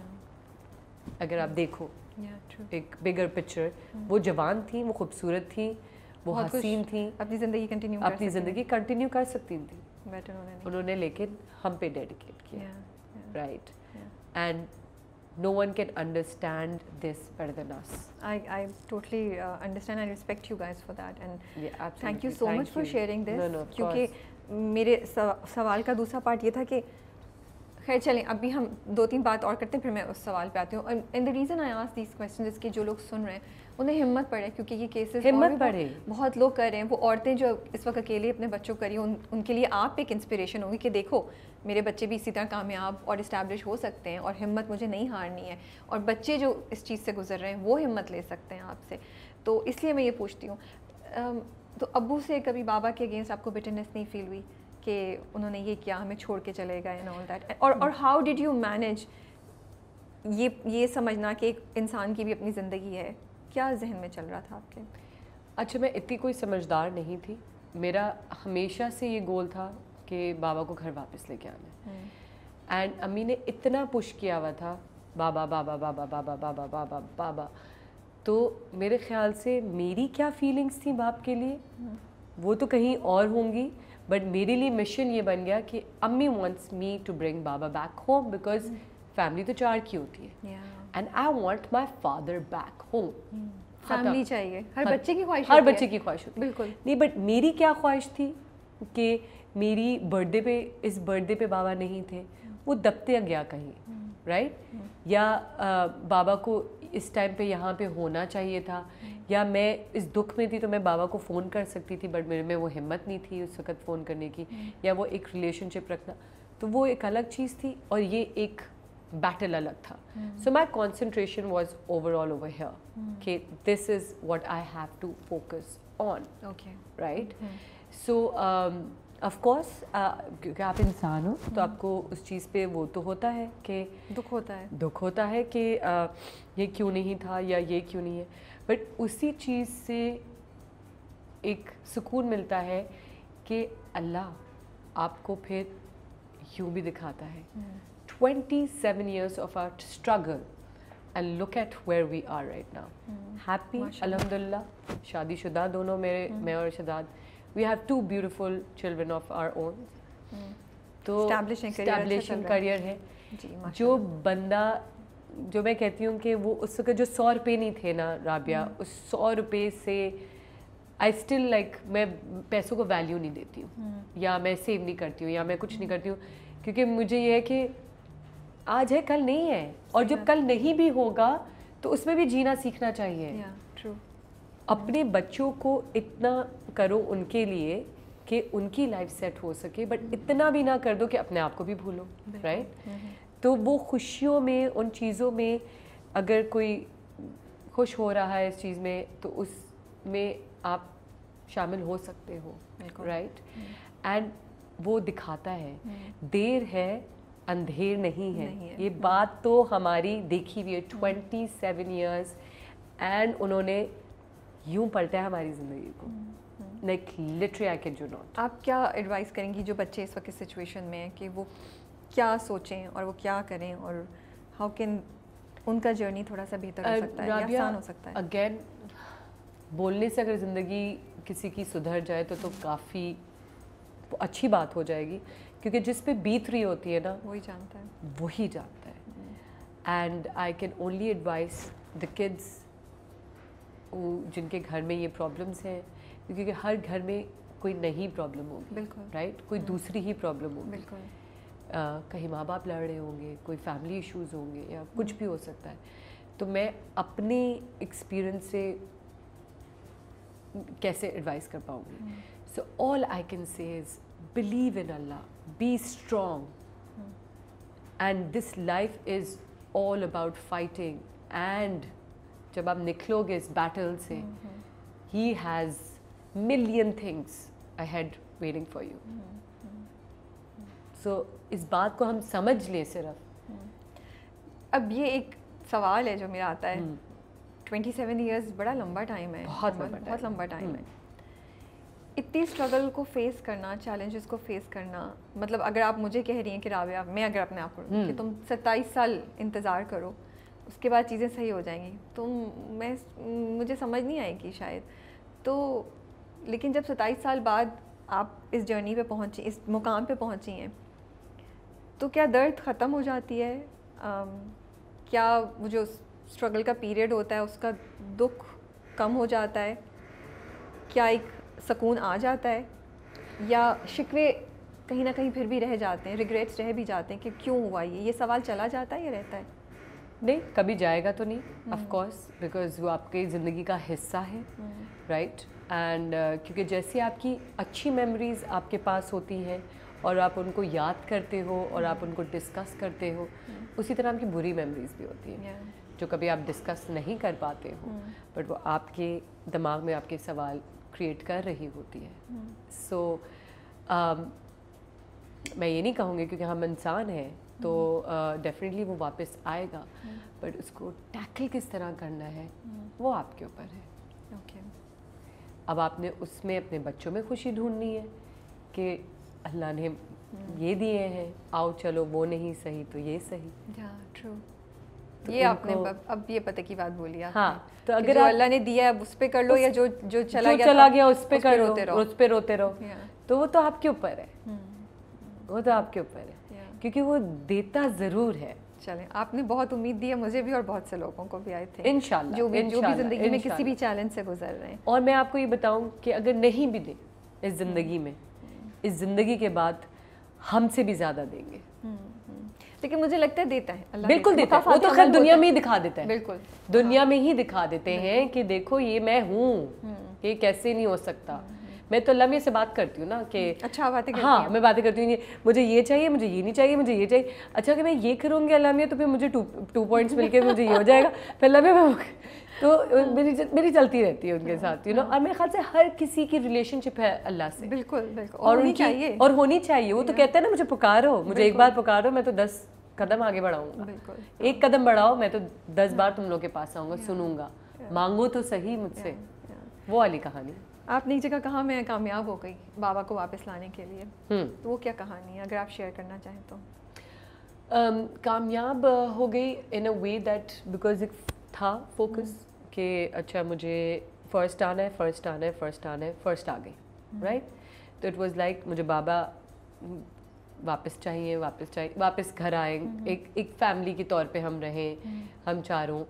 اگر آپ دیکھو ایک بگر پکچر, وہ جوان تھیں, وہ خوبصورت تھیں, وہ حسین تھیں, اپنی زندگی کنٹینیو اپنی زندگی کنٹینیو کر سکتی تھیں, انہوں نے لیکن ہم پہ ڈیڈیکیٹ کیا, right. And no one can understand this better than us. I I totally uh, understand and respect you guys for that, and yeah, absolutely. Thank you so thank much you. for sharing this. No, no, of کیونکہ میرے سوال کا دوسرا part یہ تھا کہ خیر چلیں ابھی ہم دو تین بات اور کرتے ہیں, پھر میں اس سوال پہ آتی ہوں. And the reason I ask these questions اس کے جو لوگ سن رہے ہیں انہیں ہمت پڑے, کیونکہ یہ کیسز ہمت پڑے بہت لوگ کر رہے ہیں. وہ عورتیں جو اس وقت اکیلے اپنے بچوں کری ان ان کے لیے آپ ایک انسپریشن ہوگی کہ دیکھو میرے بچے بھی اسی طرح کامیاب اور اسٹیبلش ہو سکتے ہیں, اور ہمت مجھے نہیں ہارنی ہے, اور بچے جو اس چیز سے گزر رہے ہیں وہ ہمت لے سکتے ہیں آپ سے. تو اس لیے میں یہ پوچھتی ہوں, تو ابو سے کبھی بابا کے اگینسٹ آپ کو بٹرنس نہیں فیل ہوئی کہ انہوں نے یہ کیا, ہمیں چھوڑ کے چلے گئے اینڈ آل دیٹ, اور اور ہاؤ ڈڈ یو مینیج یہ یہ سمجھنا کہ ایک انسان کی بھی اپنی زندگی ہے, کیا ذہن میں چل رہا تھا آپ کے؟ اچھا میں اتنی کوئی سمجھدار نہیں تھی, میرا ہمیشہ سے یہ گول تھا کہ بابا کو گھر واپس لے کے آنا ہے. اینڈ امی نے اتنا پش کیا ہوا تھا بابا بابا بابا بابا بابا بابا بابا, تو میرے خیال سے میری کیا فیلنگس تھیں باپ کے لیے وہ تو کہیں اور ہوں گی, بٹ میرے لیے مشن یہ بن گیا کہ امی وانٹس می ٹو برنگ بابا بیک ہوم, بیکاز فیملی تو چار کی ہوتی ہے, and I want my father back home. Family چاہیے, ہر بچے کی خواہش, ہر بچے کی خواہش ہوتی ہے, بالکل نہیں, بٹ میری کیا خواہش تھی کہ میری برتھ ڈے پہ, اس برتھ ڈے پہ بابا نہیں تھے, وہ دبتے گیا کہیں, رائٹ, یا بابا کو اس ٹائم پہ یہاں پہ ہونا چاہیے تھا, یا میں اس دکھ میں تھی تو میں بابا کو فون کر سکتی تھی, بٹ میرے میں وہ ہمت نہیں تھی اس وقت فون کرنے کی, یا وہ ایک ریلیشن شپ رکھنا, تو وہ ایک الگ چیز تھی اور یہ ایک بیٹل الگ تھا. So my concentration was over all over here that this is what I have to focus on, right. So of course کیونکہ آپ انسان ہو تو آپ کو اس چیز پہ وہ تو ہوتا ہے کہ دکھ ہوتا ہے دکھ ہوتا ہے کہ یہ کیوں نہیں تھا یا یہ کیوں نہیں ہے, بٹ اسی چیز سے ایک سکون ملتا ہے کہ اللہ آپ کو پھر یوں بھی دکھاتا ہے. Twenty seven years of our struggle and look at where we are right now. Happy الحمد للہ, شادی شدہ دونوں میرے, میں اور Shahzad. We have two beautiful children of our own. تو اسٹیبلشنگ کریئر ہے. جو بندہ, جو میں کہتی ہوں کہ وہ اس وقت جو سو روپے نہیں تھے نا رابعہ, اس سو روپے سے آئی اسٹل لائک میں پیسوں کو ویلیو نہیں دیتی ہوں, یا میں سیو نہیں کرتی ہوں, یا میں کچھ نہیں کرتی ہوں, کیونکہ مجھے یہ ہے کہ آج ہے کل نہیں ہے, اور جب کل نہیں بھی ہوگا تو اس میں بھی جینا سیکھنا چاہیے. اپنے بچوں کو اتنا کرو ان کے لیے کہ ان کی لائف سیٹ ہو سکے, بٹ اتنا بھی نہ کر دو کہ اپنے آپ کو بھی بھولو, رائٹ. تو وہ خوشیوں میں, ان چیزوں میں اگر کوئی خوش ہو رہا ہے اس چیز میں تو اس میں آپ شامل ہو سکتے ہو, رائٹ. اینڈ وہ دکھاتا ہے دیر ہے اندھیر نہیں ہے. یہ بات تو ہماری دیکھی ہوئی ہے ٹوینٹی سیون ایئرس, اینڈ انہوں نے یوں پلٹا ہے ہماری زندگی کو, like literally I can do not. آپ کیا ایڈوائز کریں گی جو بچے اس وقت سچویشن میں ہیں کہ وہ کیا سوچیں اور وہ کیا کریں, اور ہاؤ کین ان کا جرنی تھوڑا سا بہتر ہو سکتا ہے یا آسان ہو سکتا ہے؟ اگین بولنے سے اگر زندگی کسی کی سدھر جائے تو تو کافی اچھی بات ہو جائے گی, کیونکہ جس پہ بیت رہی ہوتی ہے نا وہی جانتا ہے, وہی جانتا ہے. And I can only advise the kids جن کے گھر میں یہ پرابلمس ہیں, کیونکہ ہر گھر میں کوئی نئی پرابلم ہوگی, بالکل, رائٹ, کوئی دوسری ہی پرابلم ہوگی, بالکل. کہیں ماں باپ لڑ رہے ہوں گے, کوئی فیملی ایشوز ہوں گے, یا کچھ بھی ہو سکتا ہے. تو میں اپنے ایکسپیرئنس سے کیسے ایڈوائز کر پاؤں گی؟ سو آل I can say is believe in Allah, be strong, and this life is all about fighting. And جب آپ نکلو گے اس بیٹل سے, he has million things ahead waiting for you. So اس بات کو ہم سمجھ لیں صرف. اب یہ ایک سوال ہے جو میرا آتا ہے, ٹوینٹی سیون ایئرس بڑا لمبا ٹائم ہے, بہت بہت لمبا ٹائم ہے. اتنی اسٹرگل کو فیس کرنا, چیلنجز کو فیس کرنا, مطلب اگر آپ مجھے کہہ رہی ہیں کہ رابعہ, میں اگر اپنے آپ کو کہ تم ستائیس سال انتظار کرو اس کے بعد چیزیں صحیح ہو جائیں گی, تو میں مجھے سمجھ نہیں آئے گی شاید. تو لیکن جب ستائیس سال بعد آپ اس جرنی پہ پہنچی, اس مقام پہ پہنچی ہیں, تو کیا درد ختم ہو جاتی ہے؟ کیا وہ جو اسٹرگل کا پیریڈ ہوتا ہے اس کا دکھ کم ہو جاتا ہے؟ کیا ایک سکون آ جاتا ہے, یا شکوے کہیں نہ کہیں پھر بھی رہ جاتے ہیں, ریگریٹس رہ بھی جاتے ہیں کہ کیوں ہوا یہ یہ سوال چلا جاتا ہے یا رہتا ہے؟ نہیں, کبھی جائے گا تو نہیں, آف کورس, بیکاز وہ آپ کی زندگی کا حصہ ہے, رائٹ. اینڈ کیونکہ جیسے آپ کی اچھی میموریز آپ کے پاس ہوتی ہیں اور آپ ان کو یاد کرتے ہو اور آپ ان کو ڈسکس کرتے ہو, اسی طرح آپ کی بری میموریز بھی ہوتی ہیں جو کبھی آپ ڈسکس نہیں کر پاتے ہو, بٹ وہ آپ کے دماغ میں آپ کے سوال کریٹ کر رہی ہوتی ہے. سو میں یہ نہیں کہوں گی کیونکہ ہم انسان ہیں تو ڈیفینیٹلی وہ واپس آئے گا, بٹ اس کو ٹیکل کس طرح کرنا ہے وہ آپ کے اوپر ہے. اوکے, اب آپ نے اس میں اپنے بچوں میں خوشی ڈھونڈنی ہے کہ اللہ نے یہ دیے ہیں, آؤ چلو وہ نہیں صحیح تو یہ صحیح. ٹرو, یہ آپ نے اب یہ پتہ کی بات بولی. ہاں, تو اگر اللہ نے دیا ہے اس پہ کر لو, یا جو جو چلا گیا چلا گیا اس پہ کر لو, اس پہ روتے رہو, تو وہ تو آپ کے اوپر ہے, وہ تو آپ کے اوپر ہے, کیونکہ وہ دیتا ضرور ہے. چلیں, آپ نے بہت امید دی ہے مجھے بھی اور بہت سے لوگوں کو بھی, آئے تھے انشاءاللہ, جو بھی جو بھی زندگی میں کسی بھی چیلنج سے گزر رہے ہیں. اور میں آپ کو یہ بتاؤں کہ اگر نہیں بھی دیں اس زندگی میں, اس زندگی کے بعد ہم سے بھی زیادہ دیں گے. لیکن مجھے لگتا ہے دیتا ہے اللہ, بالکل دیتا ہے, وہ تو خیر دنیا میں ہی دکھا دیتا ہے, بالکل دنیا میں ہی دکھا دیتے ہیں کہ دیکھو یہ میں ہوں, یہ کیسے نہیں ہو سکتا. میں تو لمحے سے بات کرتی ہوں نا کہ اچھا باتیں کرتی ہاں میں باتیں کرتی ہوں مجھے یہ چاہیے, مجھے یہ نہیں چاہیے, مجھے یہ چاہیے, اچھا کہ میں یہ کروں گی لمحے تو پھر مجھے ٹو ٹو پوائنٹس مل کے مجھے یہ ہو جائے گا, پھر لمحے میں تو میری میری چلتی رہتی ہے ان کے ساتھ یو نو. اور میرے خیال سے ہر کسی کی ریلیشن شپ ہے اللہ سے, بالکل بالکل, اور ہونی چاہیے اور ہونی چاہیے. وہ تو کہتے ہیں نا مجھے پکارو, مجھے ایک بار پکارو میں تو دس قدم آگے بڑھاؤں گا, ایک قدم بڑھاؤ میں تو دس بار تم لوگ کے پاس آؤں گا, سنوں گا, مانگو تو صحیح مجھ سے. وہ والی کہانی. آپ نے ایک جگہ کہا میں کامیاب ہو گئی بابا کو واپس لانے کے لیے, تو وہ کیا کہانی ہے اگر آپ شیئر کرنا چاہیں تو؟ کامیاب ہو گئی ان اے وے دیٹ بیکاز ایک تھا فوکس کہ اچھا مجھے فرسٹ آنا ہے, فرسٹ آنا ہے, فرسٹ آنا ہے, فرسٹ آ گئی رائٹ. تو اٹ واز لائک مجھے بابا واپس چاہیے, واپس چاہیے, واپس گھر آئیں, ایک ایک فیملی کے طور پہ ہم رہیں, ہم چاروں.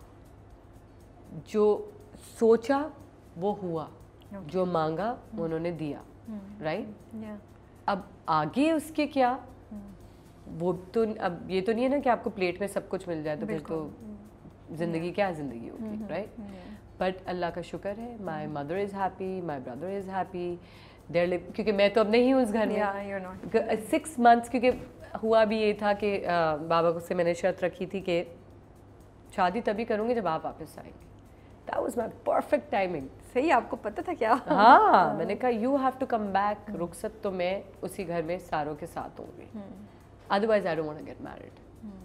جو سوچا وہ ہوا, جو مانگا انہوں نے دیا رائٹ. اب آگے اس کے کیا وہ تو اب یہ تو نہیں ہے نا کہ آپ کو پلیٹ میں سب کچھ مل جائے تو پھر تو زندگی کیا زندگی ہوگی رائٹ. بٹ اللہ کا شکر ہے my mother is happy, my brother is happy, their love, کیونکہ میں تو اب نہیں ہوں اس گھر میں سکس منتھس. کیونکہ ہوا بھی یہ تھا کہ بابا کو سے میں نے شرط رکھی تھی کہ شادی تبھی کروں گی جب آپ واپس آئیں گے. That was my perfect timing. صحیح, آپ کو پتہ تھا کیا؟ ہاں میں نے کہا you have to come back. رخصت تو میں اسی گھر میں ساروں کے ساتھ ہوں گی, otherwise I don't want to get married.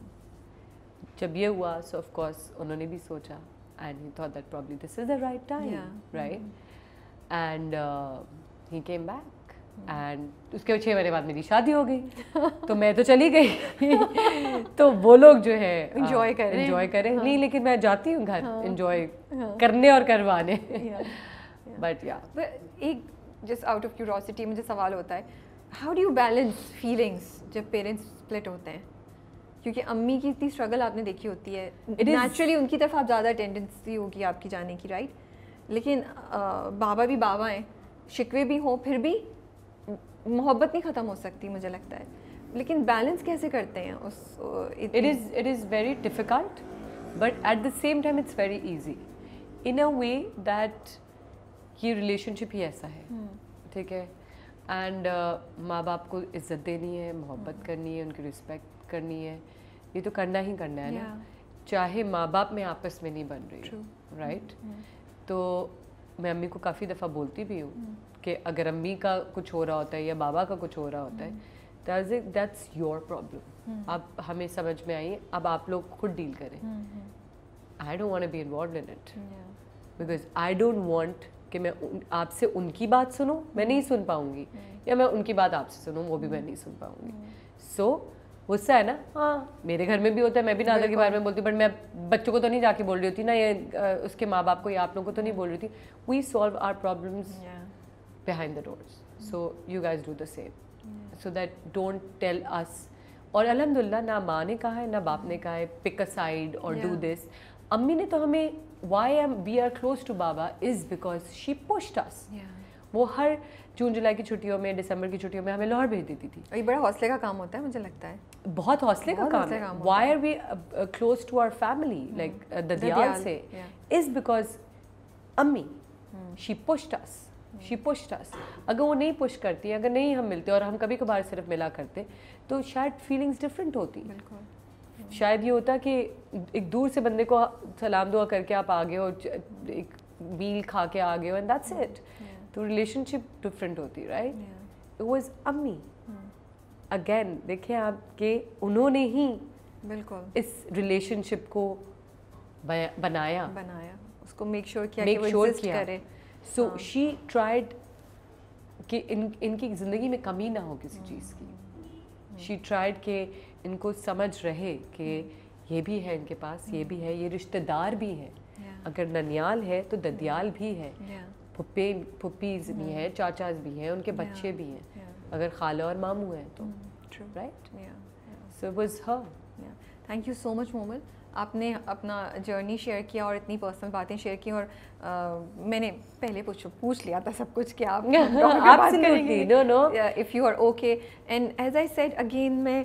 جب یہ ہوا سو آف کورس انہوں نے بھی سوچا and he thought that probably this is the right time right. And he came back and اس کے چھ مہینے بعد میری شادی ہو گئی. تو میں تو چلی گئی, تو وہ لوگ جو ہے انجوائے کریں انجوائے کریں نہیں, لیکن میں جاتی ہوں گھر انجوائے کرنے اور کروانے. بٹ یا ایک جسٹ آؤٹ آف کیوریوسٹی مجھے سوال ہوتا ہے, how do you balance feelings جب پیرنٹس اسپلٹ ہوتے ہیں؟ کیونکہ امی کی اتنی اسٹرگل آپ نے دیکھی ہوتی ہے, نیچرلی ان کی طرف آپ زیادہ ٹینڈنسی ہوگی آپ کی جانے کی رائٹ. لیکن بابا بھی بابا ہیں, شکوے بھی ہوں, پھر بھی محبت نہیں ختم ہو سکتی مجھے لگتا ہے. لیکن بیلنس کیسے کرتے ہیں اس؟ It is it is very difficult but at the same time it's very easy in a way that یہ ریلیشن شپ ہی ایسا ہے ٹھیک ہے. اینڈ ماں باپ کو عزت دینی ہے, محبت کرنی ہے, ان کی رسپیکٹ کرنی ہے, یہ تو کرنا ہی کرنا ہے نا, چاہے ماں باپ میں آپس میں نہیں بن رہی رائٹ. تو میں امی کو کافی دفعہ بولتی بھی ہوں کہ اگر امی کا کچھ ہو رہا ہوتا ہے یا بابا کا کچھ ہو رہا ہوتا ہے دیٹس یور پرابلم, اب ہمیں سمجھ میں آئی, اب آپ لوگ خود ڈیل کریں. I don't want to be involved in it because I don't want کہ میں آپ سے ان کی بات سنوں, میں نہیں سن پاؤں گی, یا میں ان کی بات آپ سے سنوں وہ بھی میں نہیں سن پاؤں گی. سو غصہ ہے نا, ہاں میرے گھر میں بھی ہوتا ہے, میں بھی نادا کے بارے میں بولتی ہوں, بٹ میں بچوں کو تو نہیں جا کے بول رہی ہوتی نا, یہ اس کے ماں باپ کو یا آپ لوگوں کو تو نہیں بول رہی تھی. We solve our problems behind the doors, so you guys do the same, so that don't tell us. اور الحمدللہ نہ ماں نے کہا ہے نہ باپ نے کہا ہے pick a side or do this. امی نے تو ہمیں why am we are close to Baba is because she pushed us. وہ ہر جون جولائی کی چھٹیوں میں, دسمبر کی چھٹیوں میں ہمیں لاہور بھیج دیتی تھی. یہ بڑا حوصلے کا کام ہوتا ہے مجھے لگتا ہے, بہت حوصلے کا کام ہے. why are we close to our family like ددیال سے is because امی she pushed us. she pushed us. اگر وہ نہیں پش کرتی, اگر نہیں ہم ملتے اور ہم کبھی کبھار صرف ملا کرتے تو شاید فیلنگس ڈفرینٹ ہوتی. شاید یہ ہوتا کہ ایک دور سے بندے کو سلام دعا کر کے آپ آگے ہو, ایک میل کھا کے آگے ہو, اینڈ دیٹس اٹ. تو ریلیشن شپ ڈفرینٹ ہوتی رائٹ. اٹ واز امی اگین. دیکھیں آپ کہ انہوں نے ہی بالکل اس ریلیشن شپ کو بنایا بنایا اس کو میک شیور کیا میک شیور کیا. سو شی ٹرائڈ کہ ان ان کی زندگی میں کمی نہ ہو کسی چیز کی. شی ٹرائڈ کہ ان کو سمجھ رہے کہ یہ بھی ہے ان کے پاس, یہ بھی ہے, یہ رشتہ دار بھی ہیں. اگر ننیال ہے تو ددیال بھی ہے, پھپھے پھپھیز بھی ہیں, چاچاز بھی ہیں, ان کے بچے بھی ہیں, اگر خالہ اور ماموں ہیں تو right. So it was her. Thank you so much Momal, آپ نے اپنا جرنی شیئر کیا اور اتنی پرسنل باتیں شیئر کی, اور میں نے پہلے پوچھ پوچھ لیا تھا سب کچھ کہ آپ if you are okay. And as I said again, میں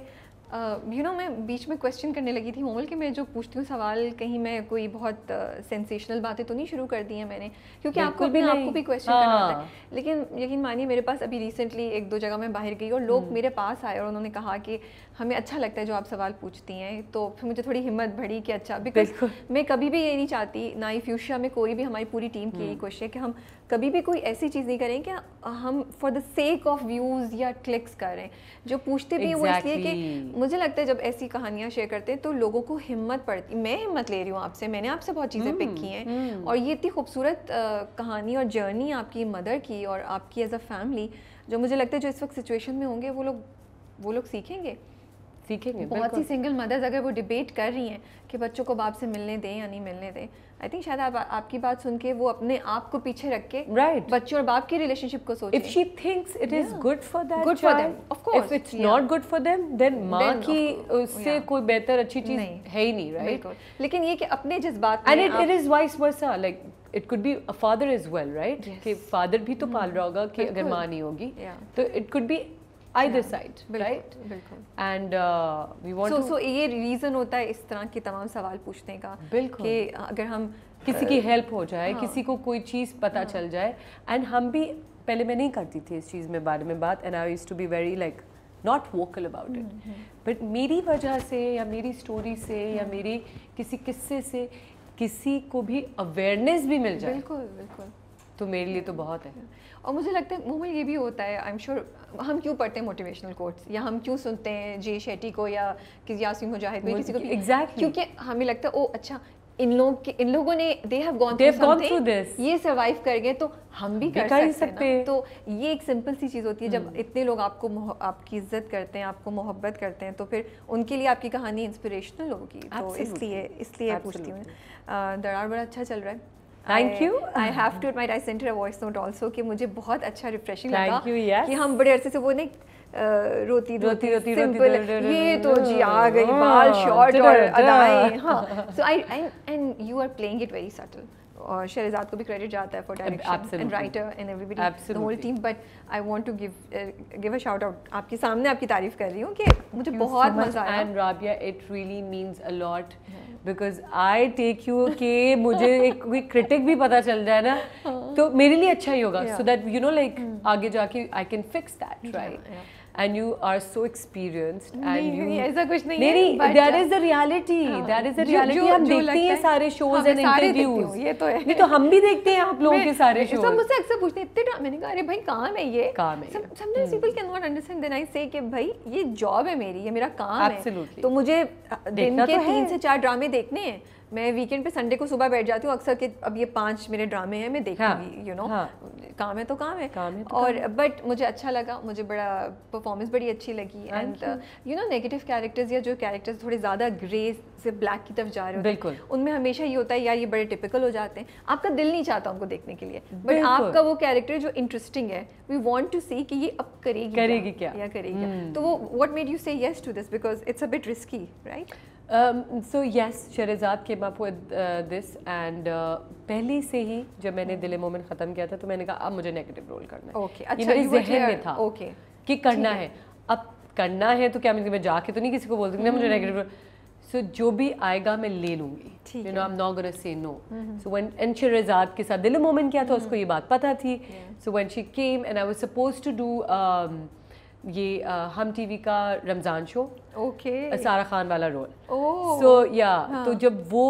یو نو میں بیچ میں کویشچن کرنے لگی تھی مومل کہ میں جو پوچھتی ہوں سوال کہیں میں کوئی بہت سینسیشنل باتیں تو نہیں شروع کر دی ہیں میں نے, کیونکہ آپ کو بھی آپ کو بھی کویشچن کرنا ہوتا ہے. لیکن یقین مانیے میرے پاس ابھی ریسنٹلی ایک دو جگہ میں باہر گئی اور لوگ میرے پاس آئے اور انہوں نے کہا کہ ہمیں اچھا لگتا ہے جو آپ سوال پوچھتی ہیں, تو پھر مجھے تھوڑی ہمت بڑھی کہ اچھا, بیکاز میں کبھی بھی یہ نہیں چاہتی, نہ ہی فیوشیا میں کوئی بھی ہماری پوری ٹیم کی یہی کوشش ہے کہ ہم کبھی بھی کوئی ایسی چیز نہیں کریں کہ ہم for the sake of views یا کلکس کریں. جو پوچھتے بھی ہیں وہ اس لیے کہ مجھے لگتا ہے جب ایسی کہانیاں شیئر کرتے ہیں تو لوگوں کو ہمت پڑتی. میں ہمت لے رہی ہوں آپ سے, میں نے آپ سے بہت چیزیں پک کی ہیں, اور یہ اتنی خوبصورت کہانی اور جرنی آپ کی مدر کی اور آپ کی ایز اے فیملی, جو مجھے لگتا ہے جو اس وقت سچویشن میں ہوں گے وہ لوگ وہ لوگ سیکھیں گے سیکھیں گے. بہت سی سنگل مدرز اگر وہ ڈبیٹ کر رہی ہیں کہ بچوں کو باپ سے ملنے دیں یا نہیں ملنے دیں, آئی تھنک شاید آپ آپ کی بات سن کے وہ اپنے آپ کو پیچھے رکھ کے رائٹ بچوں اور باپ کی ریلیشن شپ کو سوچیں. If she thinks it is good for that good for them, of course. If it's not good for them, then ماں کی اس سے کوئی بہتر اچھی چیز ہے ہی نہیں, right? بالکل. لیکن یہ کہ اپنے جذبات and it, it is vice versa, like it could be a father as well, right? کہ فادر بھی تو پال رہا ہوگا کہ اگر ماں نہیں ہوگی تو it could be either side, right? بالکل. And uh, we want so, to so یہ ریزن ہوتا ہے اس طرح کے تمام سوال پوچھنے کا کہ اگر ہم کسی کی ہیلپ ہو جائے, کسی کو کوئی چیز پتہ چل جائے. اینڈ ہم بھی پہلے میں نہیں کرتی تھی اس چیز میں بارے میں بات, and I used to be very like not vocal about it, but میری وجہ سے یا میری اسٹوری سے یا میری کسی قصے سے کسی کو بھی اویئرنیس بھی مل جائے, بالکل بالکل, تو میرے لیے تو بہت ہے. اور مجھے لگتا ہے مومل یہ بھی ہوتا ہے, آئی ایم شیور ہم کیوں پڑھتے ہیں موٹیویشنل کوٹس, یا ہم کیوں سنتے ہیں جے شیٹی کو یا کسی یاسین مجاہد کو, کسی کو بھی, ایگزیکٹلی, کیونکہ ہمیں لگتا ہے او اچھا ان لوگ ان لوگوں نے they have gone through this, یہ سروائیو کر گئے تو ہم بھی کر سکتے ہیں. تو یہ ایک سمپل سی چیز ہوتی ہے, جب اتنے لوگ آپ کو آپ کی عزت کرتے ہیں, آپ کو محبت کرتے ہیں, تو پھر ان کے لیے آپ کی کہانی انسپریشنل ہوگی. تو اس لیے اس لیے پوچھتی ہوں. دراڑ بڑا اچھا چل رہا ہے. Thank you. I have to admit I sent her a voice note also کہ مجھے بہت اچھا ریفریشنگ لگا کہ ہم بڑے عرصے سے وہ نہیں روتی روتی سمپل, یہ تو جی آ گئی بال شارٹ اور ادائیں. ہاں, so I and you are playing it very subtle. اور شہرزاد کو بھی کریڈٹ جاتا ہے for direction and writer and everybody the whole team, but I want to give give a shout out. آپ کے سامنے آپ کی تعریف کر رہی ہوں کہ مجھے بہت مزہ آیا. And Rabia it really means a lot because I take you کہ مجھے ایک کوئی کرٹک بھی پتہ چل جائے نا تو میرے لیے اچھا ہی ہوگا, so that you know like آگے جا کے I can fix that, right? And you are so experienced and you ایسا کچھ نہیں ہے, that is the reality, that is the reality. ہم دیکھتے ہیں سارے shows and interviews, یہ تو ہے, نہیں تو ہم بھی دیکھتے ہیں آپ لوگوں کے سارے shows. سب مجھ سے اکثر پوچھتے ہیں اتنے ڈرامے, میں نے کہا ارے بھائی کام ہے, یہ کام ہے. sometimes people cannot understand, then I say کہ بھائی یہ جاب ہے میری, یہ میرا کام ہے, تو مجھے دن کے تین سے چار ڈرامے دیکھنے ہیں. میں ویکینڈ پہ سنڈے کو صبح بیٹھ جاتی ہوں اکثر کہ اب یہ پانچ میرے ڈرامے ہیں میں دیکھوں گی, یو نو کام ہے تو کام ہے. اور بٹ مجھے اچھا لگا, مجھے بڑا پرفارمنس بڑی اچھی لگی. And you know negative characters یا جو کیریکٹرز تھوڑے زیادہ گرے سے بلیک کی طرف جا رہے ہوتے ہیں, ان میں ہمیشہ یہ ہوتا ہے یار یہ بڑے ٹپیکل ہو جاتے ہیں, آپ کا دل نہیں چاہتا ان کو دیکھنے کے لیے, بٹ آپ کا وہ کیریکٹر جو انٹرسٹنگ ہے, وی وانٹ ٹو سی کہ یہ اب کرے گی کرے گی کیا یا کرے گی. تو وہ what made you say yes to this, because it's a bit risky, right? So yes, Shahrzad came up with this and پہلے سے ہی جب میں نے دل مومن ختم کیا تھا تو میں نے کہا اب مجھے نیگیٹو رول کرنا ہے, یہ میرے ذہن میں تھا کہ کرنا ہے. اب کرنا ہے تو کیا میں جا کے تو نہیں کسی کو بول سکتی مجھے نیگیٹو رول, سو جو بھی آئے گا میں لے لوں گی, you know I am not gonna say no. So when and Shahrzad کے ساتھ دل مومن کیا تھا اس کو یہ بات پتہ تھی. So when she came and I was suppose to do یہ ہم ٹی وی کا رمضان شو, اوکے, سارا خان والا رول. سو یا تو جب وہ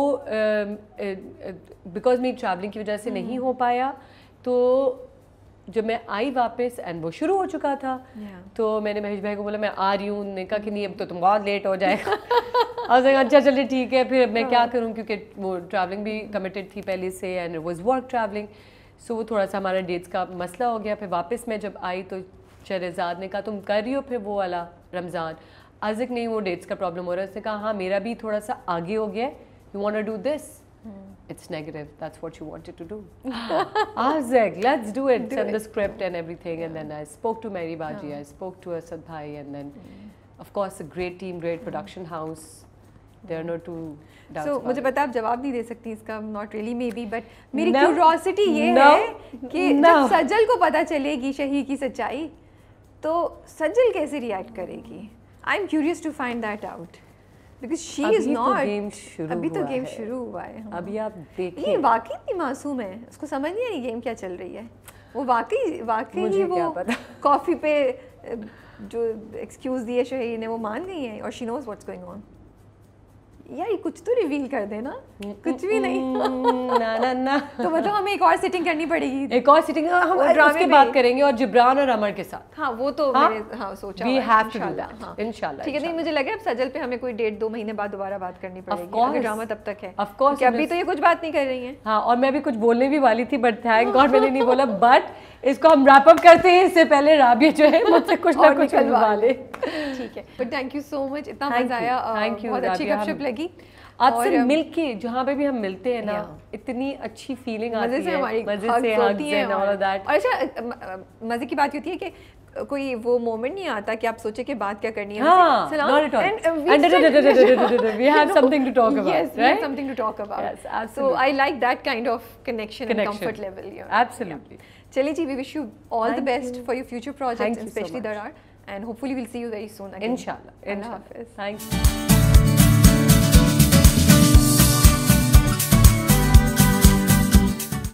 بیکاز میری ٹریولنگ کی وجہ سے نہیں ہو پایا, تو جب میں آئی واپس اینڈ وہ شروع ہو چکا تھا, تو میں نے مہیش بھائی کو بولا میں آ رہی ہوں. انہوں نے کہا کہ نہیں اب تو تم بہت لیٹ ہو جائے گا. اور اچھا چلیے ٹھیک ہے, پھر میں کیا کروں کیونکہ وہ ٹریولنگ بھی کمیٹیڈ تھی پہلے سے اینڈ واز ورک ٹریولنگ. سو وہ تھوڑا سا ہمارا ڈیٹس کا مسئلہ ہو گیا. پھر واپس میں جب آئی تو شہرزاد نے کہا تم کر رہی ہو پھر وہ والا رمضان. آزک نہیں وہ ڈیٹس کا پرابلم ہو رہا ہے. اس نے کہا ہاں میرا بھی تھوڑا سا آگے ہو گیا ہے, you want to do this, it's negative, that's what you wanted to do. I was like let's do it, send the script and everything, and then I spoke to Mary Baji, I spoke to Asad Bhai, and then of course a great team, great production house, there are no two doubts. So مجھے پتا آپ جواب نہیں دے سکتی اس کا, not really maybe, but میری curiosity یہ ہے کہ جب سجل کو پتہ چلے گی شہی کی سچائی تو سجل کیسے ریئیکٹ کرے گی؟ I'm curious to find that out because she is not. अभी तो गेम शुरू हुआ है. अभी आप देखिए. ये वाकई इतनी मासूम है, उसको समझ नहीं आ रही गेम क्या चल रही है. वो वाकई वाकई ही वो कॉफ़ी पे जो एक्सक्यूज़ दिए शोहेई ने वो मान गई है और she knows what's going on. यार ये कुछ तो रिवील कर देना. कुछ भी नहीं. ना ना ना. तो मतलब हमें एक और सिटिंग करनी पड़ेगी. एक और सिटिंग हम उसके बात करेंगे और जिब्रान और अमर के साथ. हाँ वो तो मैंने हाँ सोचा. We have to do that. हाँ इंशाल्लाह. ठीक है. नहीं मुझे लग रहा है अब सजल पे हमें कोई डेढ़ दो महीने बाद दोबारा बात करनी पड़ेगी अगर ड्रामा तब तक है. Of course. अभी तो ये कुछ बात नहीं कर रही हैं. हाँ और मैं भी कुछ बोलने भी वाली थी बट थैंक गॉड मैंने नहीं बोला. बट इसको हम रैप अप करते हैं इससे पहले राबिया जो है मुझसे कुछ ना कुछ करवा ले. ठीक है. But thank you so much. इतना मजा आया. Thank you. बहुत अच्छी गपशप लगी. आपसे मिलके जहाँ पे भी हम मिलते हैं ना इतनी अच्छी फीलिंग आती है. मजे से hugs and all of that. और अच्छा मजे की बात होती है कि कोई वो मोमेंट नहीं आता कि आप सोचे कि बात क्या करनी है. हाँ, not at all. And we have something to talk about. Yes, we have something to talk about. Yes, absolutely. So I like that kind of connection and comfort level. Absolutely. चलिए जी, we wish you all the best for your future projects, especially Darar, and hopefully we'll see you very soon again. Inshallah. Allah Hafiz. Thanks.